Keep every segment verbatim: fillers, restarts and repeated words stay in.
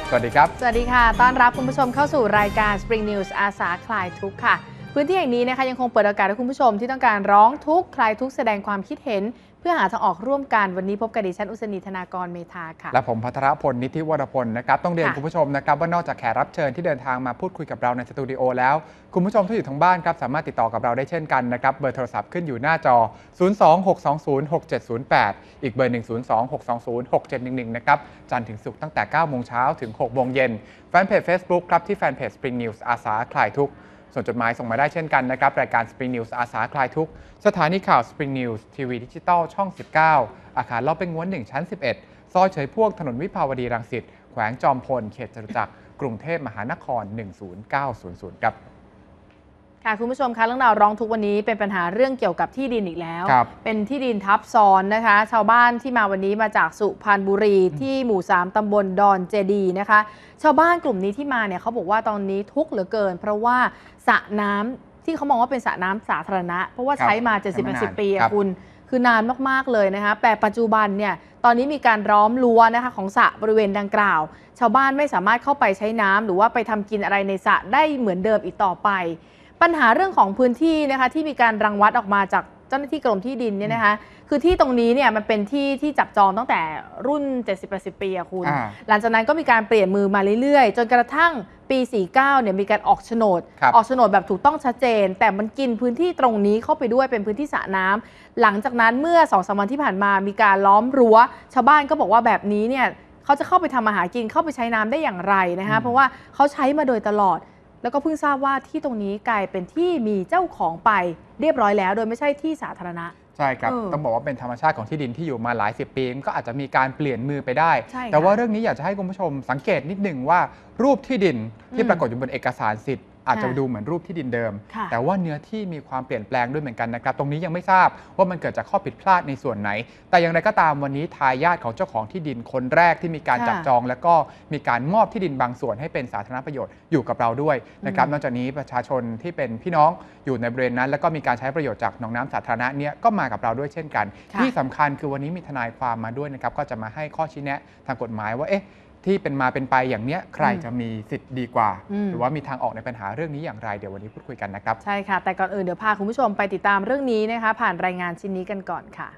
สวัสดีครับสวัสดีค่ะต้อนรับคุณผู้ชมเข้าสู่รายการ Spring News อาสาคลายทุกข์ค่ะพื้นที่แห่งนี้นะคะยังคงเปิดโอกาสให้คุณผู้ชมที่ต้องการร้องทุกข์คลายทุกข์แสดงความคิดเห็นเพื่อหาทางออกร่วมกันวันนี้พบกับดิฉันอุศนีธนากรเมธาค่ะและผมภัทรพลนิธิวรพลนะครับต้องเรียนคุณผู้ชมนะครับว่านอกจากแขกรับเชิญที่เดินทางมาพูดคุยกับเราในสตูดิโอแล้วคุณผู้ชมที่อยู่ทางบ้านครับสามารถติดต่อกับเราได้เช่นกันนะครับเบอร์โทรศัพท์ขึ้นอยู่หน้าจอศูนย์ สอง หก สอง ศูนย์ หก เจ็ด ศูนย์ แปดอีกเบอร์หนึ่ง ศูนย์ สอง หก สอง ศูนย์ หก เจ็ด หนึ่ง หนึ่งนะครับจันทร์ถึงศุกร์ตั้งแต่เก้าโมงเช้าถึงหกโมงเย็นแฟนเพจ Facebook ครับที่แฟนเพจ Spring News อาสาคลายทุกข์ส่วนจดหมายส่งมาได้เช่นกันนะครับรายการ Spring News อาสาคลายทุกข์สถานีข่าว Spring News ทีวีดิจิตอลช่องสิบเก้าอาคารลอบเป็นง้วนหนึ่งชั้นสิบเอ็ดซอยเฉยพวกถนนวิภาวดีรังสิตแขวงจอมพลเขตจตุจักรกรุงเทพมหานครหนึ่งศูนย์เก้าศูนย์ศูนย์ครับค่ะคุณผู้ชมคะเรื่องราวร้องทุกวันนี้เป็นปัญหาเรื่องเกี่ยวกับที่ดินอีกแล้วเป็นที่ดินทับซ้อนนะคะชาวบ้านที่มาวันนี้มาจากสุพรรณบุรีที่หมู่สามตำบลดอนเจดีนะคะชาวบ้านกลุ่มนี้ที่มาเนี่ยเขาบอกว่าตอนนี้ทุกข์เหลือเกินเพราะว่าสระน้ำที่เขามองว่าเป็นสระน้ำสาธารณะเพราะว่าใช้มา เจ็ดสิบ แปดสิบ ปีอะคุณคือนานมากๆเลยนะคะแต่ปัจจุบันเนี่ยตอนนี้มีการล้อมรั้วนะคะของสระบริเวณดังกล่าวชาวบ้านไม่สามารถเข้าไปใช้น้ำหรือว่าไปทำกินอะไรในสระได้เหมือนเดิมอีกต่อไปปัญหาเรื่องของพื้นที่นะคะที่มีการรังวัดออกมาจากเจ้าหน้าที่กรมที่ดินเนี่ยนะคะคือที่ตรงนี้เนี่ยมันเป็นที่ที่จับจองตั้งแต่รุ่น เจ็ดสิบ แปดสิบ ปีอะคุณหลังจากนั้นก็มีการเปลี่ยนมือมาเรื่อยๆจนกระทั่งปีสี่สิบเก้าเนี่ยมีการออกโฉนดออกโฉนดแบบถูกต้องชัดเจนแต่มันกินพื้นที่ตรงนี้เข้าไปด้วยเป็นพื้นที่สระน้ำหลังจากนั้นเมื่อ สองสาม วันที่ผ่านมามีการล้อมรั้วชาวบ้านก็บอกว่าแบบนี้เนี่ยเขาจะเข้าไปทำอาหารกินเข้าไปใช้น้ำได้อย่างไรนะคะเพราะว่าเขาใช้มาโดยตลอดแล้วก็เพิ่งทราบว่าที่ตรงนี้กลายเป็นที่มีเจ้าของไปเรียบร้อยแล้วโดยไม่ใช่ที่สาธารณะใช่ครับต้องบอกว่าเป็นธรรมชาติของที่ดินที่อยู่มาหลายสิบปีก็อาจจะมีการเปลี่ยนมือไปได้แต่ว่าเรื่องนี้อยากจะให้คุณผู้ชมสังเกตนิดหนึ่งว่ารูปที่ดินที่ปรากฏอยู่บนเอกสารสิทธิ์อาจจะดูเหมือนรูปที่ดินเดิมแต่ว่าเนื้อที่มีความเปลี่ยนแปลงด้วยเหมือนกันนะครับตรงนี้ยังไม่ทราบว่ามันเกิดจากข้อผิดพลาดในส่วนไหนแต่อย่างไรก็ตามวันนี้ทายาทของเจ้าของที่ดินคนแรกที่มีการจับจองแล้วก็มีการมอบที่ดินบางส่วนให้เป็นสาธารณประโยชน์อยู่กับเราด้วยนะครับนอกจากนี้ประชาชนที่เป็นพี่น้องอยู่ในบริเวณนั้นแล้วก็มีการใช้ประโยชน์จากหนองน้ำสาธารณะเนี่ยก็มากับเราด้วยเช่นกันที่สำคัญคือวันนี้มีทนายความมาด้วยนะครับก็จะมาให้ข้อชี้แนะทางกฎหมายว่าเอ๊ะที่เป็นมาเป็นไปอย่างเนี้ยใครจะมีสิทธิ์ดีกว่าหรือว่ามีทางออกในปัญหาเรื่องนี้อย่างไรเดี๋ยววันนี้พูดคุยกันนะครับใช่ค่ะแต่ก่อนอื่นเดี๋ยวพาคุณผู้ชมไปติดตามเรื่องนี้นะคะผ่านรายงานชิ้นนี้กันก่อนค่ะ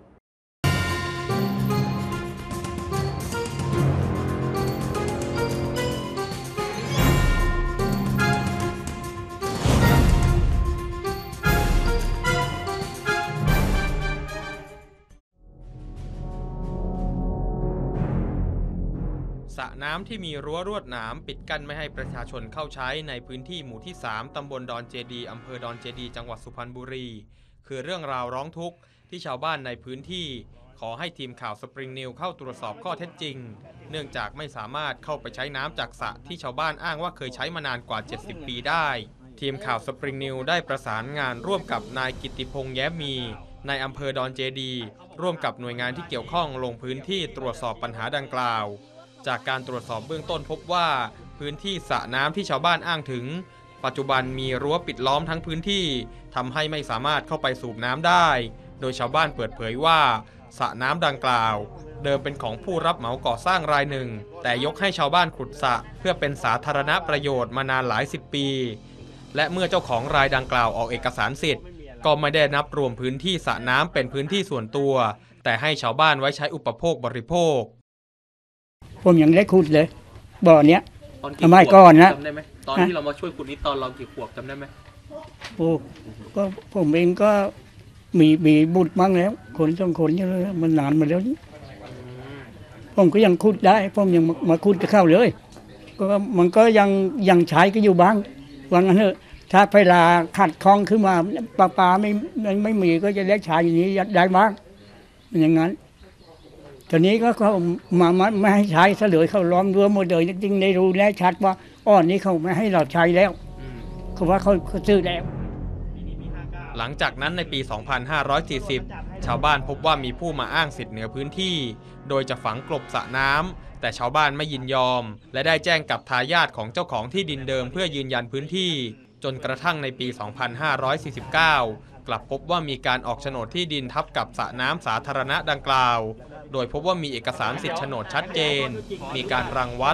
สระน้ำที่มีรั้วลวดหนามปิดกั้นไม่ให้ประชาชนเข้าใช้ในพื้นที่หมู่ที่สามตำบลดอนเจดีอำเภอดอนเจดีจังหวัดสุพรรณบุรีคือเรื่องราวร้องทุกข์ที่ชาวบ้านในพื้นที่ขอให้ทีมข่าว Spring News เข้าตรวจสอบข้อเท็จจริงเนื่องจากไม่สามารถเข้าไปใช้น้ำจากสระที่ชาวบ้านอ้างว่าเคยใช้มานานกว่าเจ็ดสิบปีได้ทีมข่าว Spring News ได้ประสานงานร่วมกับนายกิตติพงษ์แย้มมีในอำเภอดอนเจดีร่วมกับหน่วยงานที่เกี่ยวข้องลงพื้นที่ตรวจสอบปัญหาดังกล่าวจากการตรวจสอบเบื้องต้นพบว่าพื้นที่สระน้ำที่ชาวบ้านอ้างถึงปัจจุบันมีรั้วปิดล้อมทั้งพื้นที่ทำให้ไม่สามารถเข้าไปสูบน้ำได้โดยชาวบ้านเปิดเผยว่าสระน้ำดังกล่าวเดิมเป็นของผู้รับเหมาก่อสร้างรายหนึ่งแต่ยกให้ชาวบ้านขุดสระเพื่อเป็นสาธารณประโยชน์มานานหลายสิบปีและเมื่อเจ้าของรายดังกล่าวออกเอกสารสิทธิ์ก็ไม่ได้นับรวมพื้นที่สระน้ำเป็นพื้นที่ส่วนตัวแต่ให้ชาวบ้านไว้ใช้อุปโภคบริโภคผมยังได้ขุดเลยบ่อเนี้ยทำไมก่อนนะจำได้ไหมตอนที่เรามาช่วยขุดนี้ตอนเรากี่ขวบจำได้ไหมโอ้ก็ผมเองก็มีมีบุตรบ้างแล้วคนสองคนเยอะมันนานมาแล้วผมก็ยังขุดได้ผมยังมาขุดจะเข้าเลยก็มันก็ยังยังใช้ก็อยู่บ้างว่างั้นเถอะถ้าเวลาขัดคล้องขึ้นมาปลาปลาไม่ไม่มีก็จะได้ใช้อย่างนี้ได้บ้างอย่างนั้นตอนนี้ก็เขามาไม่ให้ใช้เสลยเขาล้อมรั้วหมดเลยจริงในรู้แน่ชัดว่าอ้อนนี้เขาไม่ให้เราใช้แล้วเขาว่าเขาเขาซื้อแล้วหลังจากนั้นในปี สองพันห้าร้อยสี่สิบ ชาวบ้านพบว่ามีผู้มาอ้างสิทธิ์เหนือพื้นที่โดยจะฝังกลบสระน้ำแต่ชาวบ้านไม่ยินยอมและได้แจ้งกับทายาทของเจ้าของที่ดินเดิมเพื่อยืนยันพื้นที่จนกระทั่งในปี สองพันห้าร้อยสี่สิบเก้า กลับพบว่ามีการออกโฉนดที่ดินทับกับสระน้ำสาธารณะดังกล่าวโดยพบว่ามีเอกสารสิทธิโฉนดชัดเจนมีการรังวัด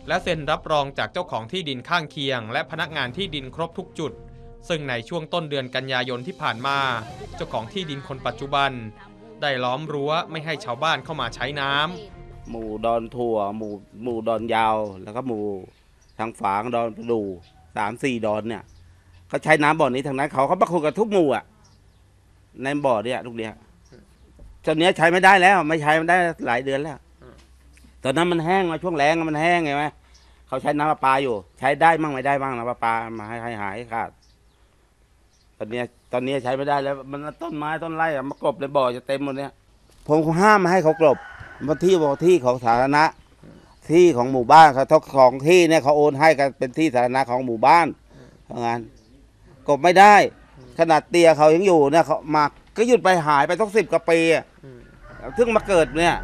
และเซ็นรับรองจากเจ้าของที่ดินข้างเคียงและพนักงานที่ดินครบทุกจุดซึ่งในช่วงต้นเดือนกันยายนที่ผ่านมาเจ้าของที่ดินคนปัจจุบันได้ล้อมรั้วไม่ให้ชาวบ้านเข้ามาใช้น้ำหมู่ดอนถั่วหมู่หมู่ดอนยาวแล้วก็หมู่ทางฝางดอนประดูสามสี่ดอนเนี่ยเขาใช้น้ำบ่อนี้ทางนั้นเขาเขาประคุกับทุกหมู่อ่ะในบ่อเนี่ยทุกเนี้ยตอนนี้ใช้ไม่ได้แล้วไม่ใช้ไม่ได้หลายเดือนแล้วตอนนั้นมันแห้งมาช่วงแล้งมันแห้งไงไหมเขาใช้น้ำประปาอยู่ใช้ได้มั่งไม่ได้บ้างน้ำประปามาให้หายขาดตอนนี้ตอนนี้ใช้ไม่ได้แล้วมันต้นไม้ต้นไร่มากรบในบ่อจะเต็มหมดเนี่ยผมห้ามมาให้เขากรบมาที่บ่อที่ของสาธารณะที่ของหมู่บ้านเขาทุกของที่เนี่ยเขาโอนให้กันเป็นที่สาธารณะของหมู่บ้านเพราะงั้นกบไม่ได้ขนาดเตียเขายังอยู่เนี่ยเขามาก็หยุดไปหายไปต้องสิบกว่าปีซึ่งมาเกิดเนี่ย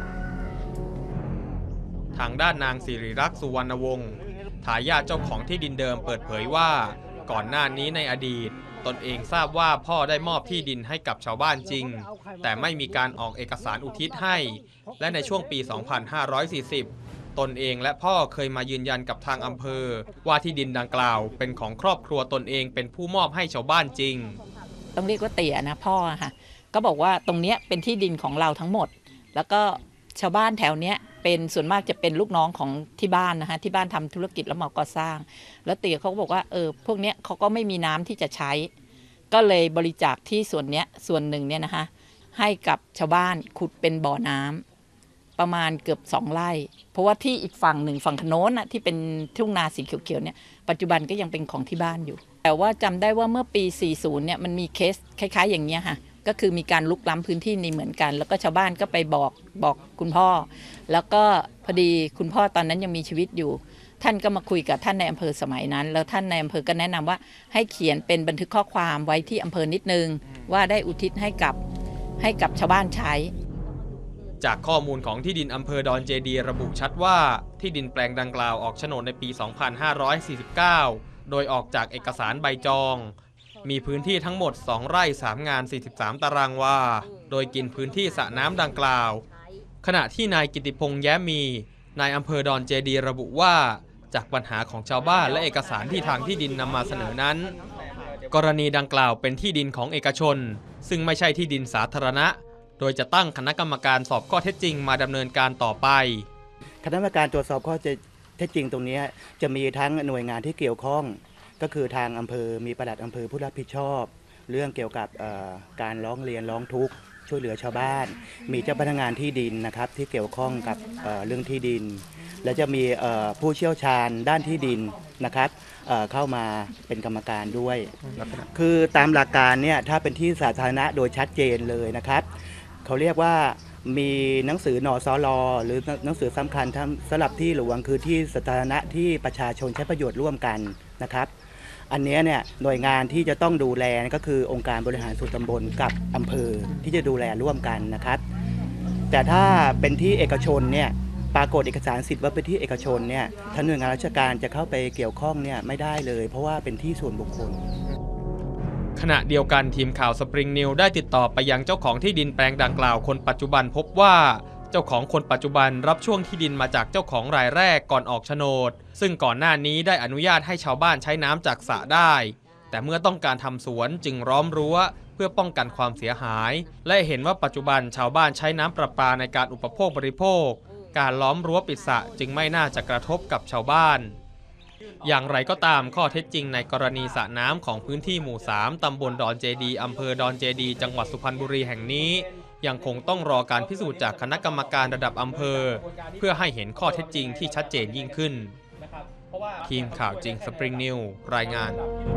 ทางด้านนางสิริรักษ์สุวรรณวงศ์ทายาทเจ้าของที่ดินเดิมเปิดเผยว่าก่อนหน้านี้ในอดีตตนเองทราบว่าพ่อได้มอบที่ดินให้กับชาวบ้านจริงแต่ไม่มีการออกเอกสารอุทิศให้และในช่วงปี สองพันห้าร้อยสี่สิบ ตนเองและพ่อเคยมายืนยันกับทางอำเภอว่าที่ดินดังกล่าวเป็นของครอบครัวตนเองเป็นผู้มอบให้ชาวบ้านจริงต้องเรียกว่าเตี่ยนะพ่อค่ะก็บอกว่าตรงนี้เป็นที่ดินของเราทั้งหมดแล้วก็ชาวบ้านแถวเนี้ยเป็นส่วนมากจะเป็นลูกน้องของที่บ้านนะคะที่บ้านทำธุรกิจรับเหมาก่อสร้างแล้วเตี่ยเขาก็บอกว่าเออพวกเนี้ยเขาก็ไม่มีน้ำที่จะใช้ก็เลยบริจาคที่ส่วนเนี้ยส่วนหนึ่งเนี่ยนะคะให้กับชาวบ้านขุดเป็นบ่อน้ำประมาณเกือบสองไร่เพราะว่าที่อีกฝั่งหนึ่งฝั่งโน้นนะที่เป็นทุ่งนาสีเขียวๆเนี่ยปัจจุบันก็ยังเป็นของที่บ้านอยู่แต่ว่าจำได้ว่าเมื่อปีสี่สิบเนี่ยมันมีเคสคล้ายๆอย่างเงี้ยค่ะก็คือมีการลุกล้ำพื้นที่นี้เหมือนกันแล้วก็ชาวบ้านก็ไปบอกบอกคุณพ่อแล้วก็พอดีคุณพ่อตอนนั้นยังมีชีวิตอยู่ท่านก็มาคุยกับท่านในอำเภอสมัยนั้นแล้วท่านในอำเภอก็แนะนำว่าให้เขียนเป็นบันทึกข้อความไว้ที่อำเภอนิดนึงว่าได้อุทิศให้กับให้กับชาวบ้านใช้จากข้อมูลของที่ดินอำเภอดอนเจดีระบุชัดว่าที่ดินแปลงดังกล่าวออกโฉนดในปี สองพันห้าร้อยสี่สิบเก้า โดยออกจากเอกสารใบจองมีพื้นที่ทั้งหมดสองไร่สามงานสี่สิบสามตารางวาโดยกินพื้นที่สระน้ำดังกล่าวขณะที่นายกิติพงษ์แย้มมีนายอำเภอดอนเจดีระบุว่าจากปัญหาของชาวบ้านและเอกสารที่ทางที่ดินนำมาเสนอนั้นกรณีดังกล่าวเป็นที่ดินของเอกชนซึ่งไม่ใช่ที่ดินสาธารณะโดยจะตั้งคณะกรรมการสอบข้อเท็จจริงมาดำเนินการต่อไปคณะกรรมการตรวจสอบข้อเท็จจริงตรงนี้จะมีทั้งหน่วยงานที่เกี่ยวข้องก็คือทางอำเภอมีปลัดอำเภอผู้รับผิดชอบเรื่องเกี่ยวกับการร้องเรียนร้องทุกข์ช่วยเหลือชาวบ้านมีเจ้าพนักงานที่ดินนะครับที่เกี่ยวข้องกับเรื่องที่ดินและจะมีผู้เชี่ยวชาญด้านที่ดินนะครับเข้ามาเป็นกรรมการด้วยคือตามหลักการเนี่ยถ้าเป็นที่สาธารณะโดยชัดเจนเลยนะครับเขาเรียกว่ามีหนังสือนสลหรือหนังสือสำคัญสำหรับที่หลวงคือที่สาธารณะที่ประชาชนใช้ประโยชน์ร่วมกันนะครับอันนี้เนี่ยหน่วยงานที่จะต้องดูแลก็คือองค์การบริหารส่วนตำบลกับอำเภอที่จะดูแลร่วมกันนะครับแต่ถ้าเป็นที่เอกชนเนี่ยปรากฏเอกสารสิทธิ์ว่าเป็นที่เอกชนเนี่ยทางหน่วยงานราชการจะเข้าไปเกี่ยวข้องเนี่ยไม่ได้เลยเพราะว่าเป็นที่ส่วนบุคคลขณะเดียวกันทีมข่าวสปริงนิวได้ติดต่อไปยังเจ้าของที่ดินแปลงดังกล่าวคนปัจจุบันพบว่าเจ้าของคนปัจจุบันรับช่วงที่ดินมาจากเจ้าของรายแรกก่อนออกโฉนดซึ่งก่อนหน้านี้ได้อนุญาตให้ชาวบ้านใช้น้ำจากสระได้แต่เมื่อต้องการทำสวนจึงล้อมรั้วเพื่อป้องกันความเสียหายและเห็นว่าปัจจุบันชาวบ้านใช้น้ำประปาในการอุปโภคบริโภคการล้อมรั้วปิดสระจึงไม่น่าจะกระทบกับชาวบ้านอย่างไรก็ตามข้อเท็จจริงในกรณีสระน้ำของพื้นที่หมู่สามตำบลดอนเจดีอำเภอดอนเจดีจังหวัดสุพรรณบุรีแห่งนี้ยังคงต้องรอการพิสูจน์จากคณะกรรมการระดับอำเภอเพื่อให้เห็นข้อเท็จจริงที่ชัดเจนยิ่งขึ้นทีมข่าวจริงสปริงนิวรายงาน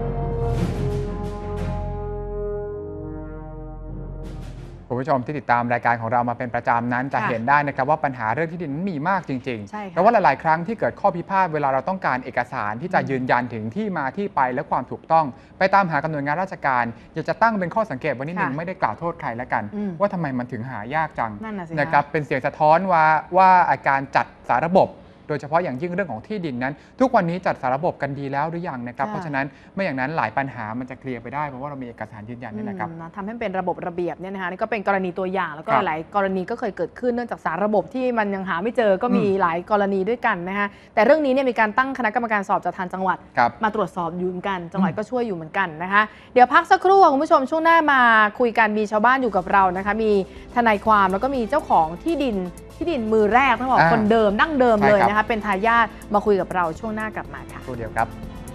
คุณผู้ชมที่ติดตามรายการของเรามาเป็นประจำนั้นจะเห็นได้นะครับว่าปัญหาเรื่องที่ดินมีมากจริงๆเพราะว่าหลายๆครั้งที่เกิดข้อพิพาทเวลาเราต้องการเอกสารที่จะยืนยันถึงที่มาที่ไปและความถูกต้องไปตามหากับหน่วยงานราชการอยากจะตั้งเป็นข้อสังเกตวันนี้หนึ่งไม่ได้กล่าวโทษใครแล้วกันว่าทำไมมันถึงหายากจังนะครับเป็นเสียงสะท้อนว่าว่าอาการจัดสารระบบโดยเฉพาะอย่างยิ่งเรื่องของที่ดินนั้น ทุกวันนี้จัดสรรระบบกันดีแล้วหรือยังนะครับเพราะฉะนั้นไม่อย่างนั้นหลายปัญหามันจะเคลียร์ไปได้เพราะว่าเรามีเอกสารยืนยันนี่นะครับทำให้เป็นระบบระเบียบเนี่ยนะคะนี่ก็เป็นกรณีตัวอย่างแล้วก็หลายกรณีก็เคยเกิดขึ้นเนื่องจากสารระบบที่มันยังหาไม่เจอก็มีหลายกรณีด้วยกันนะคะแต่เรื่องนี้เนี่ยมีการตั้งคณะกรรมการสอบจากทางจังหวัดมาตรวจสอบอยู่เหมือนกันจังหวัดก็ช่วยอยู่เหมือนกันนะคะเดี๋ยวพักสักครู่คุณผู้ชมช่วงหน้ามาคุยกันมีชาวบ้านอยู่กับเรานะคะมีทนายความแล้วก็มีเจ้าของที่ดินที่ดินมือแรกต้องบอกคนเดิมดั้งเดิมเลยนะคะเป็นทายาทมาคุยกับเราช่วงหน้ากลับมาค่ะตัวเดียวครับ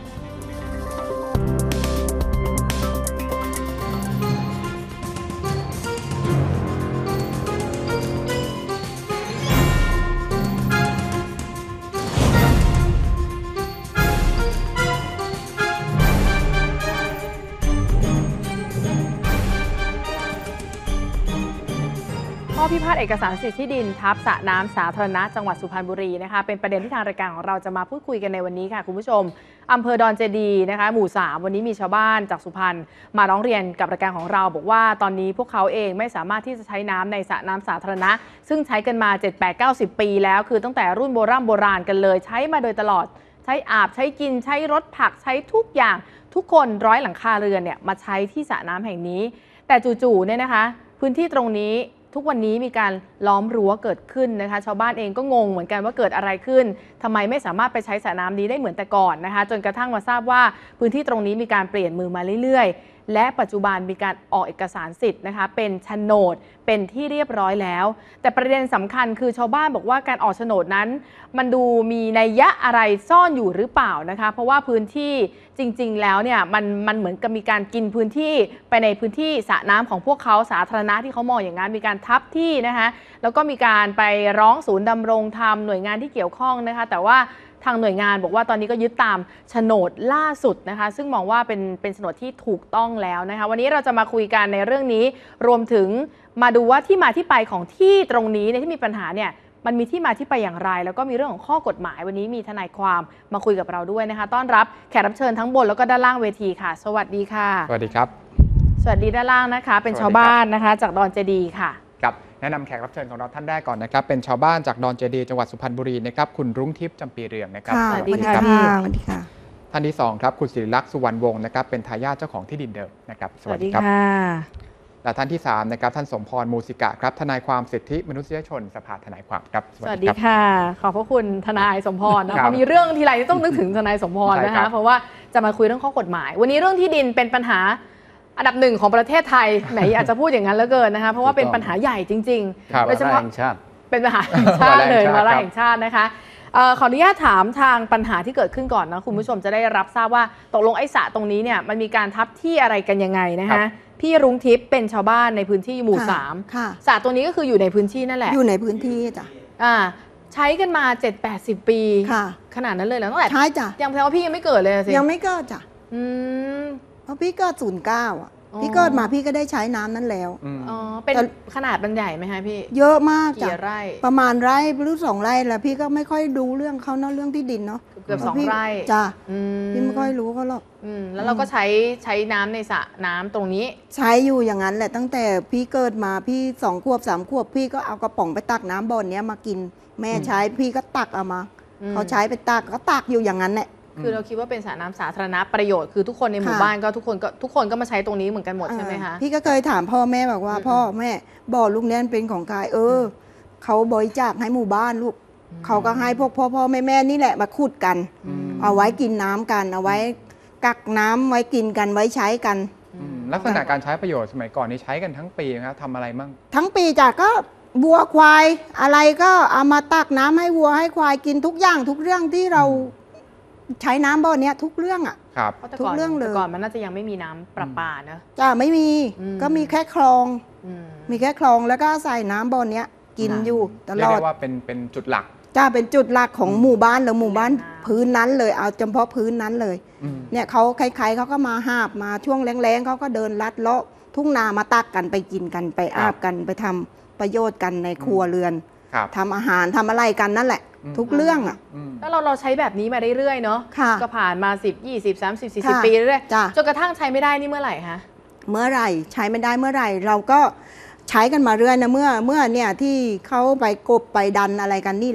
ข้อพิพาทเอกสารสิทธิที่ดินทับสระน้ำสาธารณะจังหวัดสุพรรณบุรีนะคะเป็นประเด็นที่ทางรายการของเราจะมาพูดคุยกันในวันนี้ค่ะคุณผู้ชมอำเภอดอนเจดีนะคะหมู่สามวันนี้มีชาวบ้านจากสุพรรณมาร้องเรียนกับรายการของเราบอกว่าตอนนี้พวกเขาเองไม่สามารถที่จะใช้น้ำในสระน้ำสาธารณะซึ่งใช้กันมา เจ็ด แปด เก้า สิบ ปีแล้วคือตั้งแต่รุ่นโบราณโบราณกันเลยใช้มาโดยตลอดใช้อาบใช้กินใช้รถผักใช้ทุกอย่างทุกคนร้อยหลังคาเรือนเนี่ยมาใช้ที่สระน้ำแห่งนี้แต่จู่ๆเนี่ยนะคะพื้นที่ตรงนี้ทุกวันนี้มีการล้อมรั้วเกิดขึ้นนะคะชาวบ้านเองก็งงเหมือนกันว่าเกิดอะไรขึ้นทำไมไม่สามารถไปใช้สระน้ำนี้ได้เหมือนแต่ก่อนนะคะจนกระทั่งมาทราบว่าพื้นที่ตรงนี้มีการเปลี่ยนมือมาเรื่อยๆและปัจจุบันมีการออกเอกสารสิทธิ์นะคะเป็นโฉนดเป็นที่เรียบร้อยแล้วแต่ประเด็นสำคัญคือชาวบ้านบอกว่าการออกโฉนดนั้นมันดูมีนัยยะอะไรซ่อนอยู่หรือเปล่านะคะเพราะว่าพื้นที่จริงๆแล้วเนี่ยมันมันเหมือนกับมีการกินพื้นที่ไปในพื้นที่สระน้ำของพวกเขาสาธารณะที่เขามองอย่างนั้นมีการทับที่นะคะแล้วก็มีการไปร้องศูนย์ดำรงธรรมหน่วยงานที่เกี่ยวข้องนะคะแต่ว่าทางหน่วยงานบอกว่าตอนนี้ก็ยึดตามโฉนดล่าสุดนะคะซึ่งมองว่าเป็นเป็นโฉนดที่ถูกต้องแล้วนะคะวันนี้เราจะมาคุยกันในเรื่องนี้รวมถึงมาดูว่าที่มาที่ไปของที่ตรงนี้เนี่ยที่มีปัญหาเนี่ยมันมีที่มาที่ไปอย่างไรแล้วก็มีเรื่องของข้อกฎหมายวันนี้มีทนายความมาคุยกับเราด้วยนะคะต้อนรับแขกรับเชิญทั้งบนแล้วก็ด้านล่างเวทีค่ะสวัสดีค่ะสวัสดีครับสวัสดีด้านล่างนะคะเป็นชาวบ้านนะคะจากดอนเจดีค่ะครับแนะนำแขกรับเชิญของเราท่านแรกก่อนนะครับเป็นชาวบ้านจากดอนเจดีจังหวัดสุพรรณบุรีนะครับคุณรุ้งทิพย์จำปีเรืองนะครับสวัสดีค่ะพี่สวัสดีค่ะท่านที่สองครับคุณศิริลักษณ์สุวรรณวงศ์นะครับเป็นทายาทเจ้าของที่ดินเดิมนะครับสวัสดีครับและท่านที่สามนะครับท่านสมพรมูสิกะครับทนายความสิทธิมนุษยชนสภาทนายความครับสวัสดีค่ะขอบพระคุณทนายสมพรนะพอมีเรื่องทีไรต้องนึกถึงทนายสมพรนะคะเพราะว่าจะมาคุยเรื่องข้อกฎหมายวันนี้เรื่องที่ดินเป็นปัญหาอันดับหนึ่งของประเทศไทยไหนอาจจะพูดอย่างนั้นแล้วเกินนะคะเพราะว่าเป็นปัญหาใหญ่จริงๆโดยเฉพาะเป็นปัญหาแห่งชาติเลยวาระแห่งชาตินะคะขออนุญาตถามทางปัญหาที่เกิดขึ้นก่อนนะคุณผู้ชมจะได้รับทราบว่าตกลงไอ้สระตรงนี้เนี่ยมันมีการทับที่อะไรกันยังไงนะคะพี่รุ้งทิพย์เป็นชาวบ้านในพื้นที่หมู่สามสระตรงนี้ก็คืออยู่ในพื้นที่นั่นแหละอยู่ในพื้นที่จ้ะอ่าใช้กันมา เจ็ดแปดสิบ ปีขนาดนั้นเลยแล้วตั้งแต่ใช่จ้ะยังแปลว่าพี่ยังไม่เกิดเลยสิยังไม่เกิดจ้ะอืมเพราะพี่เกิดศูนย์เก้าอ่ะพี่เกิดมาพี่ก็ได้ใช้น้ำนั้นแล้วอ๋อเป็นขนาดมันใหญ่ไหมคะพี่เยอะมากจ้ะกี่ไร่ประมาณไร่หรือสองไร่แล้วพี่ก็ไม่ค่อยดูเรื่องเขาเนาะเรื่องที่ดินเนาะเกือบสองไร่จ้ะพี่ไม่ค่อยรู้เขาหรอกแล้วเราก็ใช้ใช้น้ำในสระน้ำตรงนี้ใช้อยู่อย่างนั้นแหละตั้งแต่พี่เกิดมาพี่สองขวบสามขวบพี่ก็เอากระป๋องไปตักน้ำบ่อนี้มากินแม่ใช้พี่ก็ตักเอามาเขาใช้ไปตักก็ตักอยู่อย่างนั้นแหละคือเราคิดว่าเป็นสระน้ำสาธารณะประโยชน์คือทุกคนในหมู่บ้านก็ทุกคนก็ทุกคนก็มาใช้ตรงนี้เหมือนกันหมดใช่ไหมคะพี่ก็เคยถามพ่อแม่บอกว่าพ่อแม่บ่อลูกนี้เป็นของใครเออเขาบริจาคให้หมู่บ้านลูกเขาก็ให้พวกพ่อพ่อแม่แม่นี่แหละมาขุดกันเอาไว้กินน้ำกันเอาไว้กักน้ำไว้กินกันไว้ใช้กันลักษณะการใช้ประโยชน์สมัยก่อนนี่ใช้กันทั้งปีครับทำอะไรมั่งทั้งปีจ้ะก็วัวควายอะไรก็เอามาตักน้ำให้วัวให้ควายกินทุกอย่างทุกเรื่องที่เราใช้น้ำบ่อนี้ทุกเรื่องอ่ะครับทุกเรื่องเลยก่อนมันน่าจะยังไม่มีน้ำประปานะจ้าไม่มีก็มีแค่คลองมีแค่คลองแล้วก็ใส่น้ำบ่อนี้กินอยู่ตลอดเรียกว่าเป็นเป็นจุดหลักจ้าเป็นจุดหลักของหมู่บ้านหรือหมู่บ้านพื้นนั้นเลยเอาเฉพาะพื้นนั้นเลยเนี่ยเขาใครๆเขาก็มาหาบมาช่วงแรงๆเขาก็เดินลัดเลาะทุ่งนามาตักกันไปกินกันไปอาบกันไปทำประโยชน์กันในครัวเรือนทำอาหารทำอะไรกันนั่นแหละทุกเรื่องอ่ะแล้วเราเราใช้แบบนี้มาเรื่อยๆเนาะก็ผ่านมาสิบ ยี่สิบ สามสิบ สี่สิบปีเรื่อยๆจนกระทั่งใช้ไม่ได้นี่เมื่อไหร่คะเมื่อไหร่ใช้ไม่ได้เมื่อไหร่เราก็ใช้กันมาเรื่อยนะเมื่อเมื่อเนี่ยที่เขาไปกบไปดันอะไรกันนี่แหละ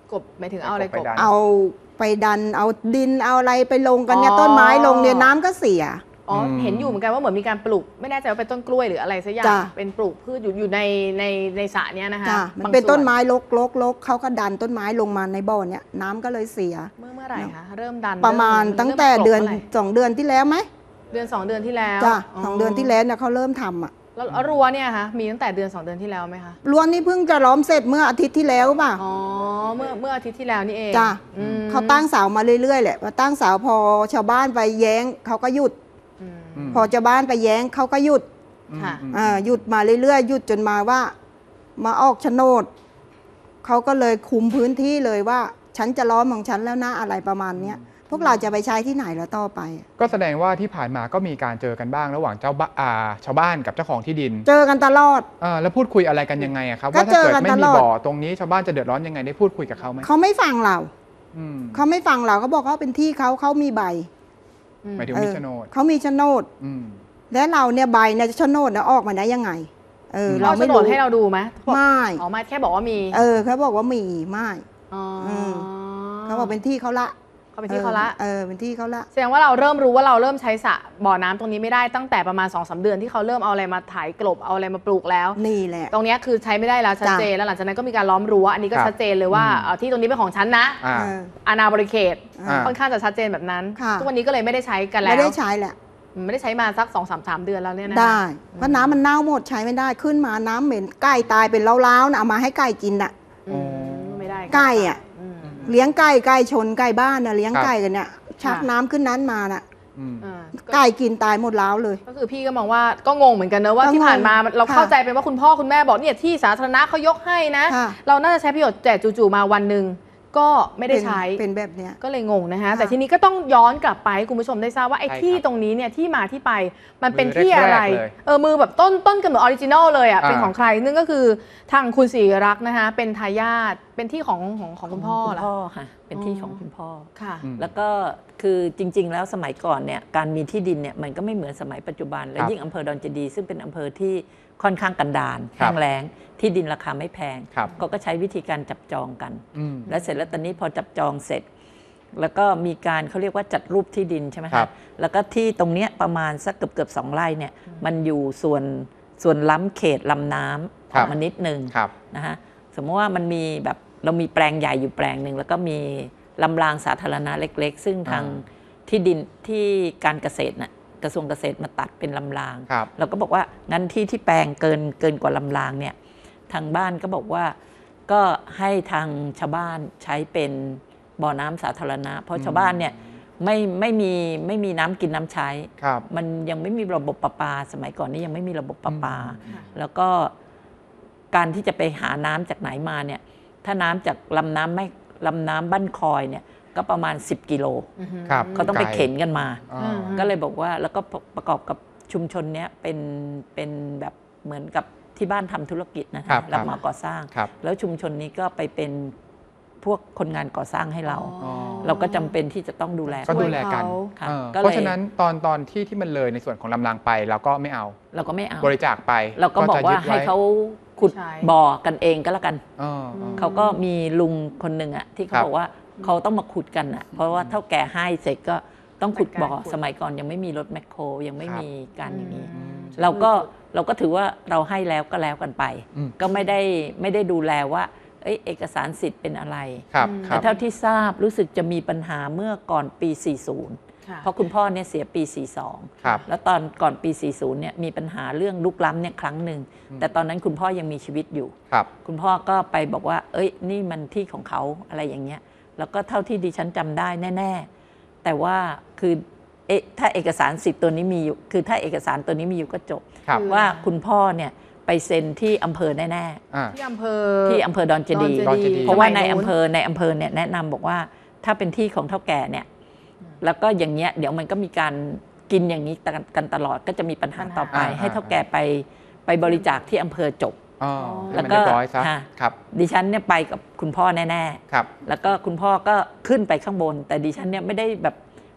กบหมายถึงเอาอะไรกบเอาไปดันเอาดินเอาอะไรไปลงกันเนี่ยอ๋อต้นไม้ลงเนี่ยน้ำก็เสียอ๋ออมเห็นอยู่เหมือนกันว่าเหมือนมีการปลูกไม่แน่ใจว่าเป็นต้นกล้วยหรืออะไรสักอย่างจ้ะเป็นปลูกพืชอยู่อยู่ในในในสระเนี้ยนะคะจ้ะมันบางเป็นต้นส่วไม้ลกลกลกเขาก็ดันต้นไม้ลงมาในบ่อเนี่ยน้ำก็เลยเสียเมื่อเมื่อไหร่คะเริ่มดันประมาณเริ่ตั้งแต่เดือนริ่มกลบมื่ไหร่สองเดือนที่แล้วไหมเดือนสองเดือนที่แล้วจ้ะสองเดือนที่แล้วเนี่ยเขาเริ่มทำอ่ะแล้วแล้วรั้วเนี่ยคะมีตั้งแต่เดือนสองเดือนที่แล้วไหมคะล้วนนี่เพิ่งจะล้อมเสร็จเมื่ออาทิตย์ที่แล้วป่ะอ๋อเมื่อเมื่ออาทิตย์ที่แล้วนี่เองจ้ะอืมเขาตั้งเสามาเรื่อยๆแหละพอตั้งเสาพอชาวบ้านไปแย้งเขาก็หยุดอืมอืมพอชาวบ้านไปแย้งเขาก็หยุดค่ะอืมอ่าหยุดมาเรื่อยๆหยุดจนมาว่า มาออกโฉนดเขาก็เลยคุมพื้นที่เลยว่า ฉันจะล้อมของฉันแล้วนะอะไรประมาณเนี้ยพวกเราจะไปใช้ที่ไหนแล้วต่อไปก็แสดงว่าที่ผ่านมาก็มีการเจอกันบ้างระหว่างเจ้าบ้าอ่าชาวบ้านกับเจ้าของที่ดินเจอกันตลอดอ่าแล้วพูดคุยอะไรกันยังไงอะครับก็ว่าถ้าเกิดเจอกันไม่ตมีลอดบ่อตรงนี้ชาวบ้านจะเดือดร้อนยังไงได้พูดคุยกับเขาไหมเขาไม่ฟังเราอืมเขาไม่ฟังเราเขาบอกเขาเป็นที่เขาเขามีใบอืมหมายถึงเอมีอโฉนดเขามีโฉนดอืมและเราเนี่ยใบเนี่ยโฉนดเนี่ยออกมาได้ยังไง เออมเราเราไม่โฉนรู้ดให้เราดูไหมไม่อ๋อไม่แค่บอกว่ามีเออเขาบอกว่ามีไม่อ๋อม เขาบอกเป็นที่เขาละเขาเป็นที่เขาละเออเป็นที่เขาละแสดงว่าเราเริ่มรู้ว่าเราเริ่มใช้สระบ่อน้ำตรงนี้ไม่ได้ตั้งแต่ประมาณ สองสามเดือนที่เขาเริ่มเอาอะไรมาถ่ายกลบเอาอะไรมาปลูกแล้วนี่แหละตรงเนี้ยคือใช้ไม่ได้แล้วชัดเจนแล้วหลังจากนั้นก็มีการล้อมรั้วอันนี้ก็ครับชัดเจนเลยว่าอืมเอ่อที่ตรงนี้เป็นของฉันนะอ่าเอออาณาบริเขตอ่าค่อนข้างจะชัดเจนแบบนั้นค่ะทุกวันนี้ก็เลยไม่ได้ใช้กันแล้วไม่ได้ใช้แหละอืมไม่ได้ใช้มาสักสองสามสามเดือนแล้วเนี่ยนะได้ เพราะน้ำมันเน่าหมดใช้ไม่ได้ขึ้นมาน้ำเหม็นไก่ตายเป็นเล้าวๆนะเอามาให้ไก่กินน่ะอืมไม่ได้ไก่อ่ะอืมเลี้ยงไก่ไก่ชนไก่บ้านน่ะเลี้ยงครับไก่กันเนี่ยชักค่ะน้ำขึ้นนั้นมาน่ะอืมอ่าก็ไก่กินตายหมดแล้วเลยก็คือพี่ก็มองว่าก็งงเหมือนกันนะว่าก็งงที่ผ่านมาเราค่ะเข้าใจเป็นว่าคุณพ่อคุณแม่บอกเนี่ยที่สาธารณะเขายกให้นะค่ะเราน่าจะใช้ประโยชน์แต่จู่ๆมาวันหนึ่งก็ไม่ได้เป็นใช้เป็นแบบเนี้ยก็เลยงงนะคะค่ะแต่ทีนี้ก็ต้องย้อนกลับไปให้คุณผู้ชมได้ทราบว่าไอ้ใช่ครับที่ตรงนี้เนี่ยที่มาที่ไปมันเป็นมือที่อะไรแรกๆเลยเออมือแบบต้นต้นกำเนิดออริจินอลเลยอ่ะอ่าเป็นของใครนั่นก็คือทางคุณศรีรักษ์นะคะเป็นทายาทเป็นที่ของของของคุณพ่อคุณเหรอพ่อค่ะ เป็นที่อ๋อของคุณพ่อค่ะอืมแล้วก็คือจริง ๆ แล้วสมัยก่อนเนี่ยการมีที่ดินเนี่ยมันก็ไม่เหมือนสมัยปัจจุบัน และครับยิ่งอำเภอดอนเจดีย์ซึ่งเป็นอำเภอที่ค่อนข้างกันดารครัแห้บงแล้งที่ดินราคาไม่แพงครับเขาก็ใช้วิธีการจับจองกันอืมและเสร็จแล้วตอนนี้พอจับจองเสร็จ แล้วก็มีการเขาเรียกว่าจัดรูปที่ดินใช่ไหมครัคะบแล้วก็ที่ตรงเนี้ยประมาณสักเกือบเกือบๆสองไร่เนี่ยมันอยู่ส่วนส่วนล้ำเขตลำน้ำออกมานิดนึงครับนะฮะสมมติว่ามันมีแบบเรามีแปลงใหญ่อยู่แปลงหนึ่งแล้วก็มีลำรางสาธารณะเล็ก ๆ ซึ่งทางอ่ที่ดินที่การเกษตรน่ะกระทรวงเกษตรมาตัดเป็นลำรางครับเราก็บอกว่างั้นที่ที่แปลงเกินเกินกว่าลำรางเนี่ยทางบ้านก็บอกว่าก็ให้ทางชาวบ้านใช้เป็นบ่อน้ำสาธารณะ เพราะชาวบ้านเนี่ยไม่ไม่มีไม่มีน้ำกินน้ำใช้ครับมันยังไม่มีระบบประปา สมัยก่อนนี่ยังไม่มีระบบประปาอืมแล้วก็การที่จะไปหาน้ำจากไหนมาเนี่ยถ้าน้ำจากลำน้ำไม่ลำน้ำบ้านคอยเนี่ยก็ประมาณสิบกิโลอือฮึครับเขาต้องไปเข็นกันมาอ๋ออืมก็เลยบอกว่าแล้วก็ประกอบกับชุมชนเนี้ยเป็นเป็นแบบเหมือนกับที่บ้านทำธุรกิจนะครัคะบรับเหมาก่อสร้างครับแล้วชุมชนนี้ก็ไปเป็นพวกคนงานก่อสร้างให้เราอ๋อเราก็จำเป็นที่จะต้องดูแลก็ดูแลกันค่ะเออก็เลยเพราะฉะนั้นตอนตอนที่ที่มันเลยในส่วนของลำรางไปเราก็ไม่เอาเราก็ไม่เอาบริจาคไปเราก็บอกว่าจะยึดไให้เขาขุดใช่บ่อกันเองก็แล้วกันเออเออเขาก็มีลุงคนหนึ่งอะที่เขาครับบอกว่าเขาต้องมาขุดกันอะเพราะว่าเท่าแก่ให้เสร็จก็ต้องขุดบ่อจัดการขุดสมัยก่อนยังไม่มีรถแมคโครยังไม่ครับมีการอย่างนี้อืมเราก็เราก็ถือว่าเราให้แล้วก็แล้วกันไปอืมก็ไม่ได้ไม่ได้ดูแลว่าเอ้ยเอกสารสิทธิ์เป็นอะไรครับอืมคแต่รับเท่าที่ทราบรู้สึกจะมีปัญหาเมื่อก่อนปี สี่สิบค่ะเพราะคุณพ่อเนี่ยเสียปี สี่สิบสองครับแล้วตอนก่อนปี สี่สิบเนี่ยมีปัญหาเรื่องลุกล้ำเนี่ยครั้งหนึ่งอืมแต่ตอนนั้นคุณพ่อยังมีชีวิตอยู่ครับคุณพ่อก็ไปบอกว่า เอ้ย นี่มันที่ของเขาอะไรอย่างเงี้ย แล้วก็เท่าที่ดิฉันจำได้แน่ ๆ แต่ว่าคือเอะถ้าเอกสารสิทธิ์ตัวนี้มีอยู่ คือถ้าเอกสารตัวนี้มีอยู่ก็จบครับว่าคุณพ่อเนี่ยไปเซ็นที่อำเภอแน่อ่าที่อำเภอๆ ที่อำเภอดอนเจดีย์ดอนเจดีย์เพราะว่าในสมัยอำเภอในอำเภอเนี่ยแนะนำบอกว่าถ้าเป็นที่ของเท่าแก่เนี่ย แล้วก็อย่างเงี้ยเดี๋ยวมันก็มีการกินอย่างนี้กันตลอดก็จะมีปัญหาต่อไปอ่าให้เท่าแก่ไปไปบริจาคที่อำเภอจบอ๋อแล้ให้วมันก็เรียบร้อยซะค่ะครับดิฉันเนี่ยไปกับคุณพ่อแน่ๆครับแล้วก็คุณพ่อก็ขึ้นไปข้างบน แต่ดิฉันเนี่ยไม่ได้แบบ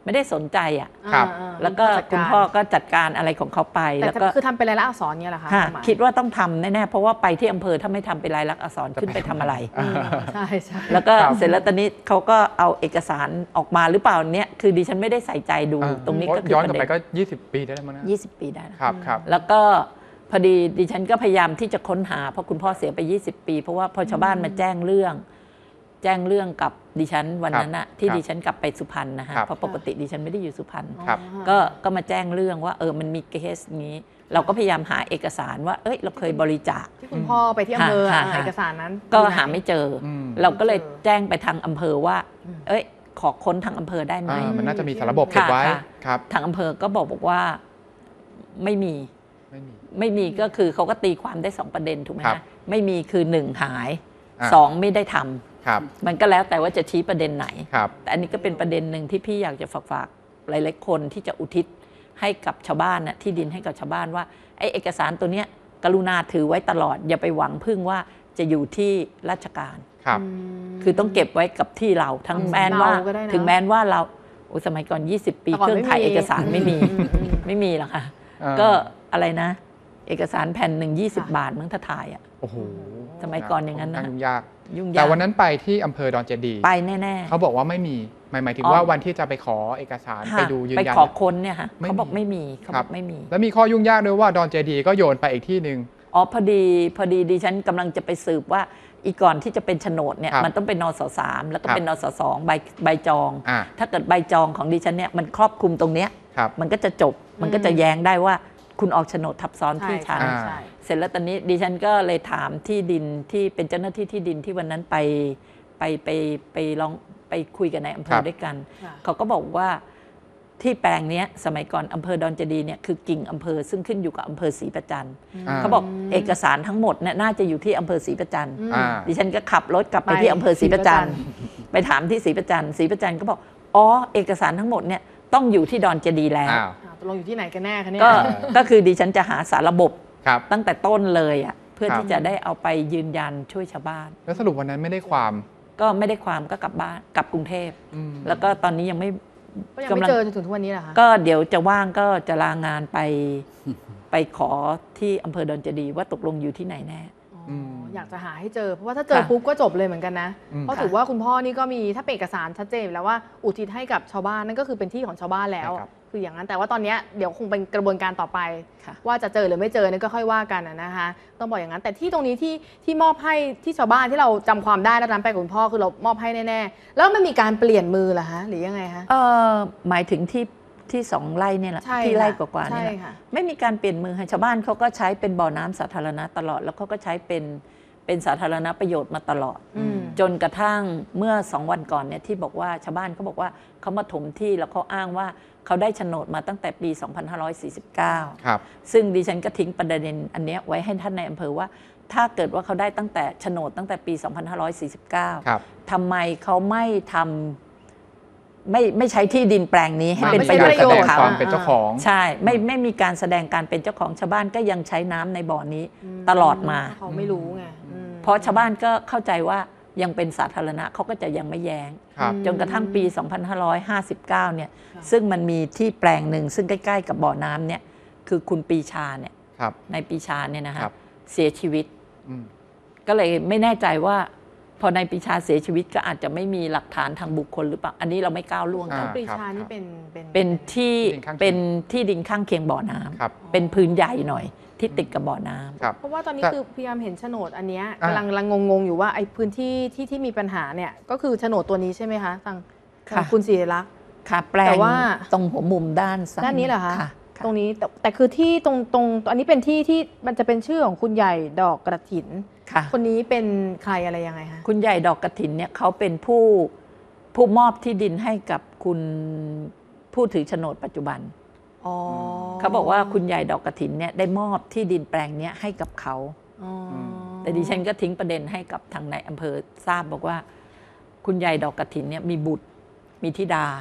ไม่ได้สนใจอ่ะครับอ่าๆแล้วก็จัดคุณารพ่อก็จัดการอะไรของเขาไปแต่แล้วก็คือทำเป็นลายลักษณ์อักษรเนี่ยเหรอคะค่ะความหมายคิดว่าต้องทำแน่ๆเพราะว่าไปที่อำเภอถ้าไม่ทำเป็นลายลักษณ์อักษรขึ้นไปทำอะไรอืมใช่ใช่แล้วก็ครับเสร็จแล้วตอนนี้เขาก็เอาเอกสารออกมาหรือเปล่าเนี่ยคือดิฉันไม่ได้ใส่ใจดูอ่าตรงนี้ก็เพาะย้อนกลับไปประเด็ก็ ยี่สิบ ปีได้แล้วมั้งนะยี่สิบปีได้นะครับครับแล้วก็พอดีดิฉันก็พยายามที่จะค้นหาเพราะคุณพ่อเสียไป ยี่สิบ ปี เพราะว่าพอชาวบ้านมาแจ้งเรื่อง แจ้งเรื่องกับดิฉันวันนั้นอะที่ครับดิฉันกลับไปสุพรรณนะฮะครับเพราะปกติดิฉันไม่ได้อยู่สุพรรณครับก็ก็มาแจ้งเรื่องว่าเออมันมีเคสนี้ เราก็พยายามหาเอกสารว่าเอ้ยเราเคยบริจาคที่คุณพ่อไปที่อำเภอหาอ่ะหาเอกสารนั้นก็อยู่นหาไม่เจออมเราก็เลยไม่เจอแจ้งไปทางอำเภอว่า เอ้ยขอค้นทางอำเภอได้ไหมอ่ามันน่าจะมีสารระบบเก็บไว้ค่ะครับทางอำเภอก็บอกบอกว่าไม่มีไม่มีไม่มีก็คือเขาก็ตีความได้สองประเด็นถูกไหมครับฮะไม่มีคือหนึ่งหายอ่าสองไม่ได้ทำครับมันก็แล้วแต่ว่าจะชี้ประเด็นไหนครับแต่อันนี้ก็เป็นประเด็นหนึ่งที่พี่อยากจะฝากฝากหลายๆคนที่จะอุทิศให้กับชาวบ้านน่ะที่ดินให้กับชาวบ้านว่าไอ้เอกสารตัวเนี้ยกรุณาถือไว้ตลอด อย่าไปหวังพึ่งว่าจะอยู่ที่ราชการครับคือต้องเก็บไว้กับที่เราทั้งอืมแม้นว่าเราก็ได้นะถึงแม้นว่าเราโอ้สมัยก่อน ยี่สิบ ปีแต่เคก่อนรื่องถ่ายไม่มีเอกสารไม่มีอืมอืมไม่มีหรอกค่ะอ่าก็อะไรนะ เอกสารแผ่นหนึ่งยี่สิบค่ะบาทมั้งถ้าถ่ายอ่ะโอ้โหสมัยก่อนอย่างนั้นนะยุ่งยากยุ่งยากแต่วันนั้นไปที่อำเภอดอนเจดีย์ไปแน่เขาบอกว่าไม่มีหมายหมายถึงอ๋อว่าวันที่จะไปขอเอกสารๆค่ะไปดูยืนไปยันขอค้นเนี่ยค่ะไม่มีเขาบอกไม่มีเขาครับอบ กไม่มีแล้วมีข้อยุ่งยากด้วยว่าดอนเจดีย์ก็โยนไปอีกที่หนึ่งอ๋อพอดีพอดีดิฉันกำลังจะไปสืบว่าอีกก่อนที่จะเป็นโฉนดเนี่ยครับมันต้องเป็นนสสามแล้วก็ครับเป็นนสสองใบใบจองอ่าถ้าเกิดใบจองของดิฉันเนี่ยมันครอบคลุมตรงเนี้ยครับมันก็จะจบมันก็จะแย้งได้ว่าคุณออกโฉนดทับซ้อนใช่ที่ฉันใช่อ่าใช่เสร็จแล้วตอนนี้ดิฉันก็เลยถามที่ดินที่เป็นเจ้าหน้าที่ที่ดินที่วันนั้นไปไปไปไปลองไปคุยกันในอำเภครัอบ ด้วยกันค่ะเขาก็บอกว่าที่แปลงเนี้ยสมัยก่อนอำเภอดอนเจดีย์เนี่ยคือกิ่งอำเภอซึ่งขึ้นอยู่กับอำเภอศรีประจันทร์อ่าเขาบอกเอกสารทั้งหมดเนี่ยน่าจะอยู่ที่อำเภอศรีประจันทร์อืมอ่าดิฉันก็ขับรถกลับไปไปที่อำเภอศรีประจันทร์ศรีประจันทร์ไปถามที่ศรีประจันทร์ศรีประจันทร์ก็บอกอ๋อเอกสารทั้งหมดเนี่ยต้องอยู่ที่ดอนเจดีย์แล้วอ้าวอ่าตกลงอยู่ที่ไหนกันแน่คะเนี่ยก็ก็คือดิฉันจะหาสารระบบครับตั้งแต่ต้นเลยอ่ะเพื่อครับที่จะได้เอาไปยืนยันช่วยชาวบ้านแล้วสรุปวันนั้นไม่ได้ความก็ไม่ได้ความก็กลับบ้านกลับกรุงเทพอืมแล้วก็ตอนนี้ยังไม่ก็ยังไม่เจอจนถึงทุกวันนี้เหรอคะก็เดี๋ยวจะว่างก็จะลางานไป ไปขอที่อำเภอดอนเจดีย์ว่าตกลงอยู่ที่ไหนแน่อ๋ออยากจะหาให้เจอ เพราะว่าถ้าเจอค่ะปุ๊บก็จบเลยเหมือนกันนะอืมเพราะถือว่าคุณพ่อนี่ก็มีถ้าเป็นเอกสารชัดเจนอยู่แล้วว่าอุทิศให้กับชาวบ้านนั่นก็คือเป็นที่ของชาวบ้านแล้วใช่ครับคืออย่างนั้นแต่ว่าตอนเนี้ยเดี๋ยวคงเป็นกระบวนการต่อไปค่ะว่าจะเจอหรือไม่เจอนี่ก็ค่อยว่ากันนะนะคะ ต้องบอกอย่างนั้นแต่ที่ตรงนี้ที่ที่มอบให้ที่ชาวบ้านที่เราจำความได้แล้วนั้นไปกับคุณพ่อคือเรามอบให้แน่ๆแล้วมันมีการเปลี่ยนมือเหรอคะหรือยังไงคะเออหมายถึงที่ที่สองไร่เนี่ยแหละใช่ที่ไร่ค่ะกว่าๆเนี่ยแหละใช่ค่ะไม่มีการเปลี่ยนมือให้ชาวบ้านเขาก็ใช้เป็นบ่อน้ำสาธารณะตลอด แล้วเขาก็ใช้เป็นเป็นสาธารณประโยชน์มาตลอดอืมจนกระทั่งเมื่อสองวันก่อนเนี่ยที่บอกว่าชาวบ้านเขาบอกว่าเขามาถมที่แล้วเขาอ้างว่าเขาได้โฉนดมาตั้งแต่ปี สองพันห้าร้อยสี่สิบเก้าครับซึ่งดิฉันก็ทิ้งประเด็นอันเนี้ยไว้ให้ท่านในอำเภอว่า ถ้าเกิดว่าเขาได้ตั้งแต่โฉนดตั้งแต่ปี สองพันห้าร้อยสี่สิบเก้าครับทำไมเขาไม่ทำไม่ไม่ใช้ที่ดินแปลงนี้ให้เป็นไม่ปใช่ระโยชน์แสกับดงเขาความเป็นเจ้าของใช่ไม่ไม่มีการแสดงการเป็นเจ้าของชาวบ้านก็ยังใช้น้ำในบ่อนี้ตลอดมาเขาไม่รู้ไงอืมเพราะชาวบ้านก็เข้าใจว่ายังเป็นสาธารณะเขาก็จะยังไม่แย้งครับจนกระทั่งปี สองพันห้าร้อยห้าสิบเก้า เนี่ยค่ะซึ่งมันมีที่แปลงหนึ่งซึ่งใกล้ๆกับบ่อน้ำเนี่ยคือคุณปรีชาเนี่ยครับในปรีชาเนี่ยนะฮะครับเสียชีวิตอืมก็เลยไม่แน่ใจว่า พอในายปรีชาเสียชีวิตก็อาจจะไม่มีหลักฐานทางบุคคลหรือเปล่า อันนี้เราไม่ก้าวล่วงกันอ่าปรีครับชานี่ครับเป็นเป็นเป็นที่ที่ดินข้างเคียงเป็นที่ดินข้างเคียงบ่อน้ำครับเป็นพื้นใหญ่หน่อยที่ติดกับบ่อน้ำครับเพราะว่าตอนนี้แต่คือพยายามเห็นโฉนดอันเนี้ยอ่ะกำลังกำลังงงๆอยู่ว่าไอ้พื้นที่ที่ที่มีปัญหาเนี่ยก็คือโฉนดตัวนี้ใช่ไหมคะทางทางค่ะคุณศิริลักษณ์ค่ะแปลแต่งว่าตรงหัวมุมด้านซ้ายด้านนี้เหรอคะค่ะตรงนี้แต่แต่คือที่ตรงตรงอันนี้เป็นที่ที่มันจะเป็นชื่อของคุณใหญ่ดอกกระถินค่ะคนนี้เป็นใครอะไรยังไงคะคุณใหญ่ดอกกระถินเนี่ยเขาเป็นผู้ผู้มอบที่ดินให้กับคุณผู้ถือโฉนดปัจจุบันอ๋อเขาบอกว่าคุณใหญ่ดอกกระถินเนี่ยได้มอบที่ดินแปลงเนี้ยให้กับเขาอ๋ออแต่ดิฉันก็ทิ้งประเด็นให้กับทางนายอำเภอทราบบอกว่า คุณใหญ่ดอกกระถินเนี่ยมีบุตรมีธิดา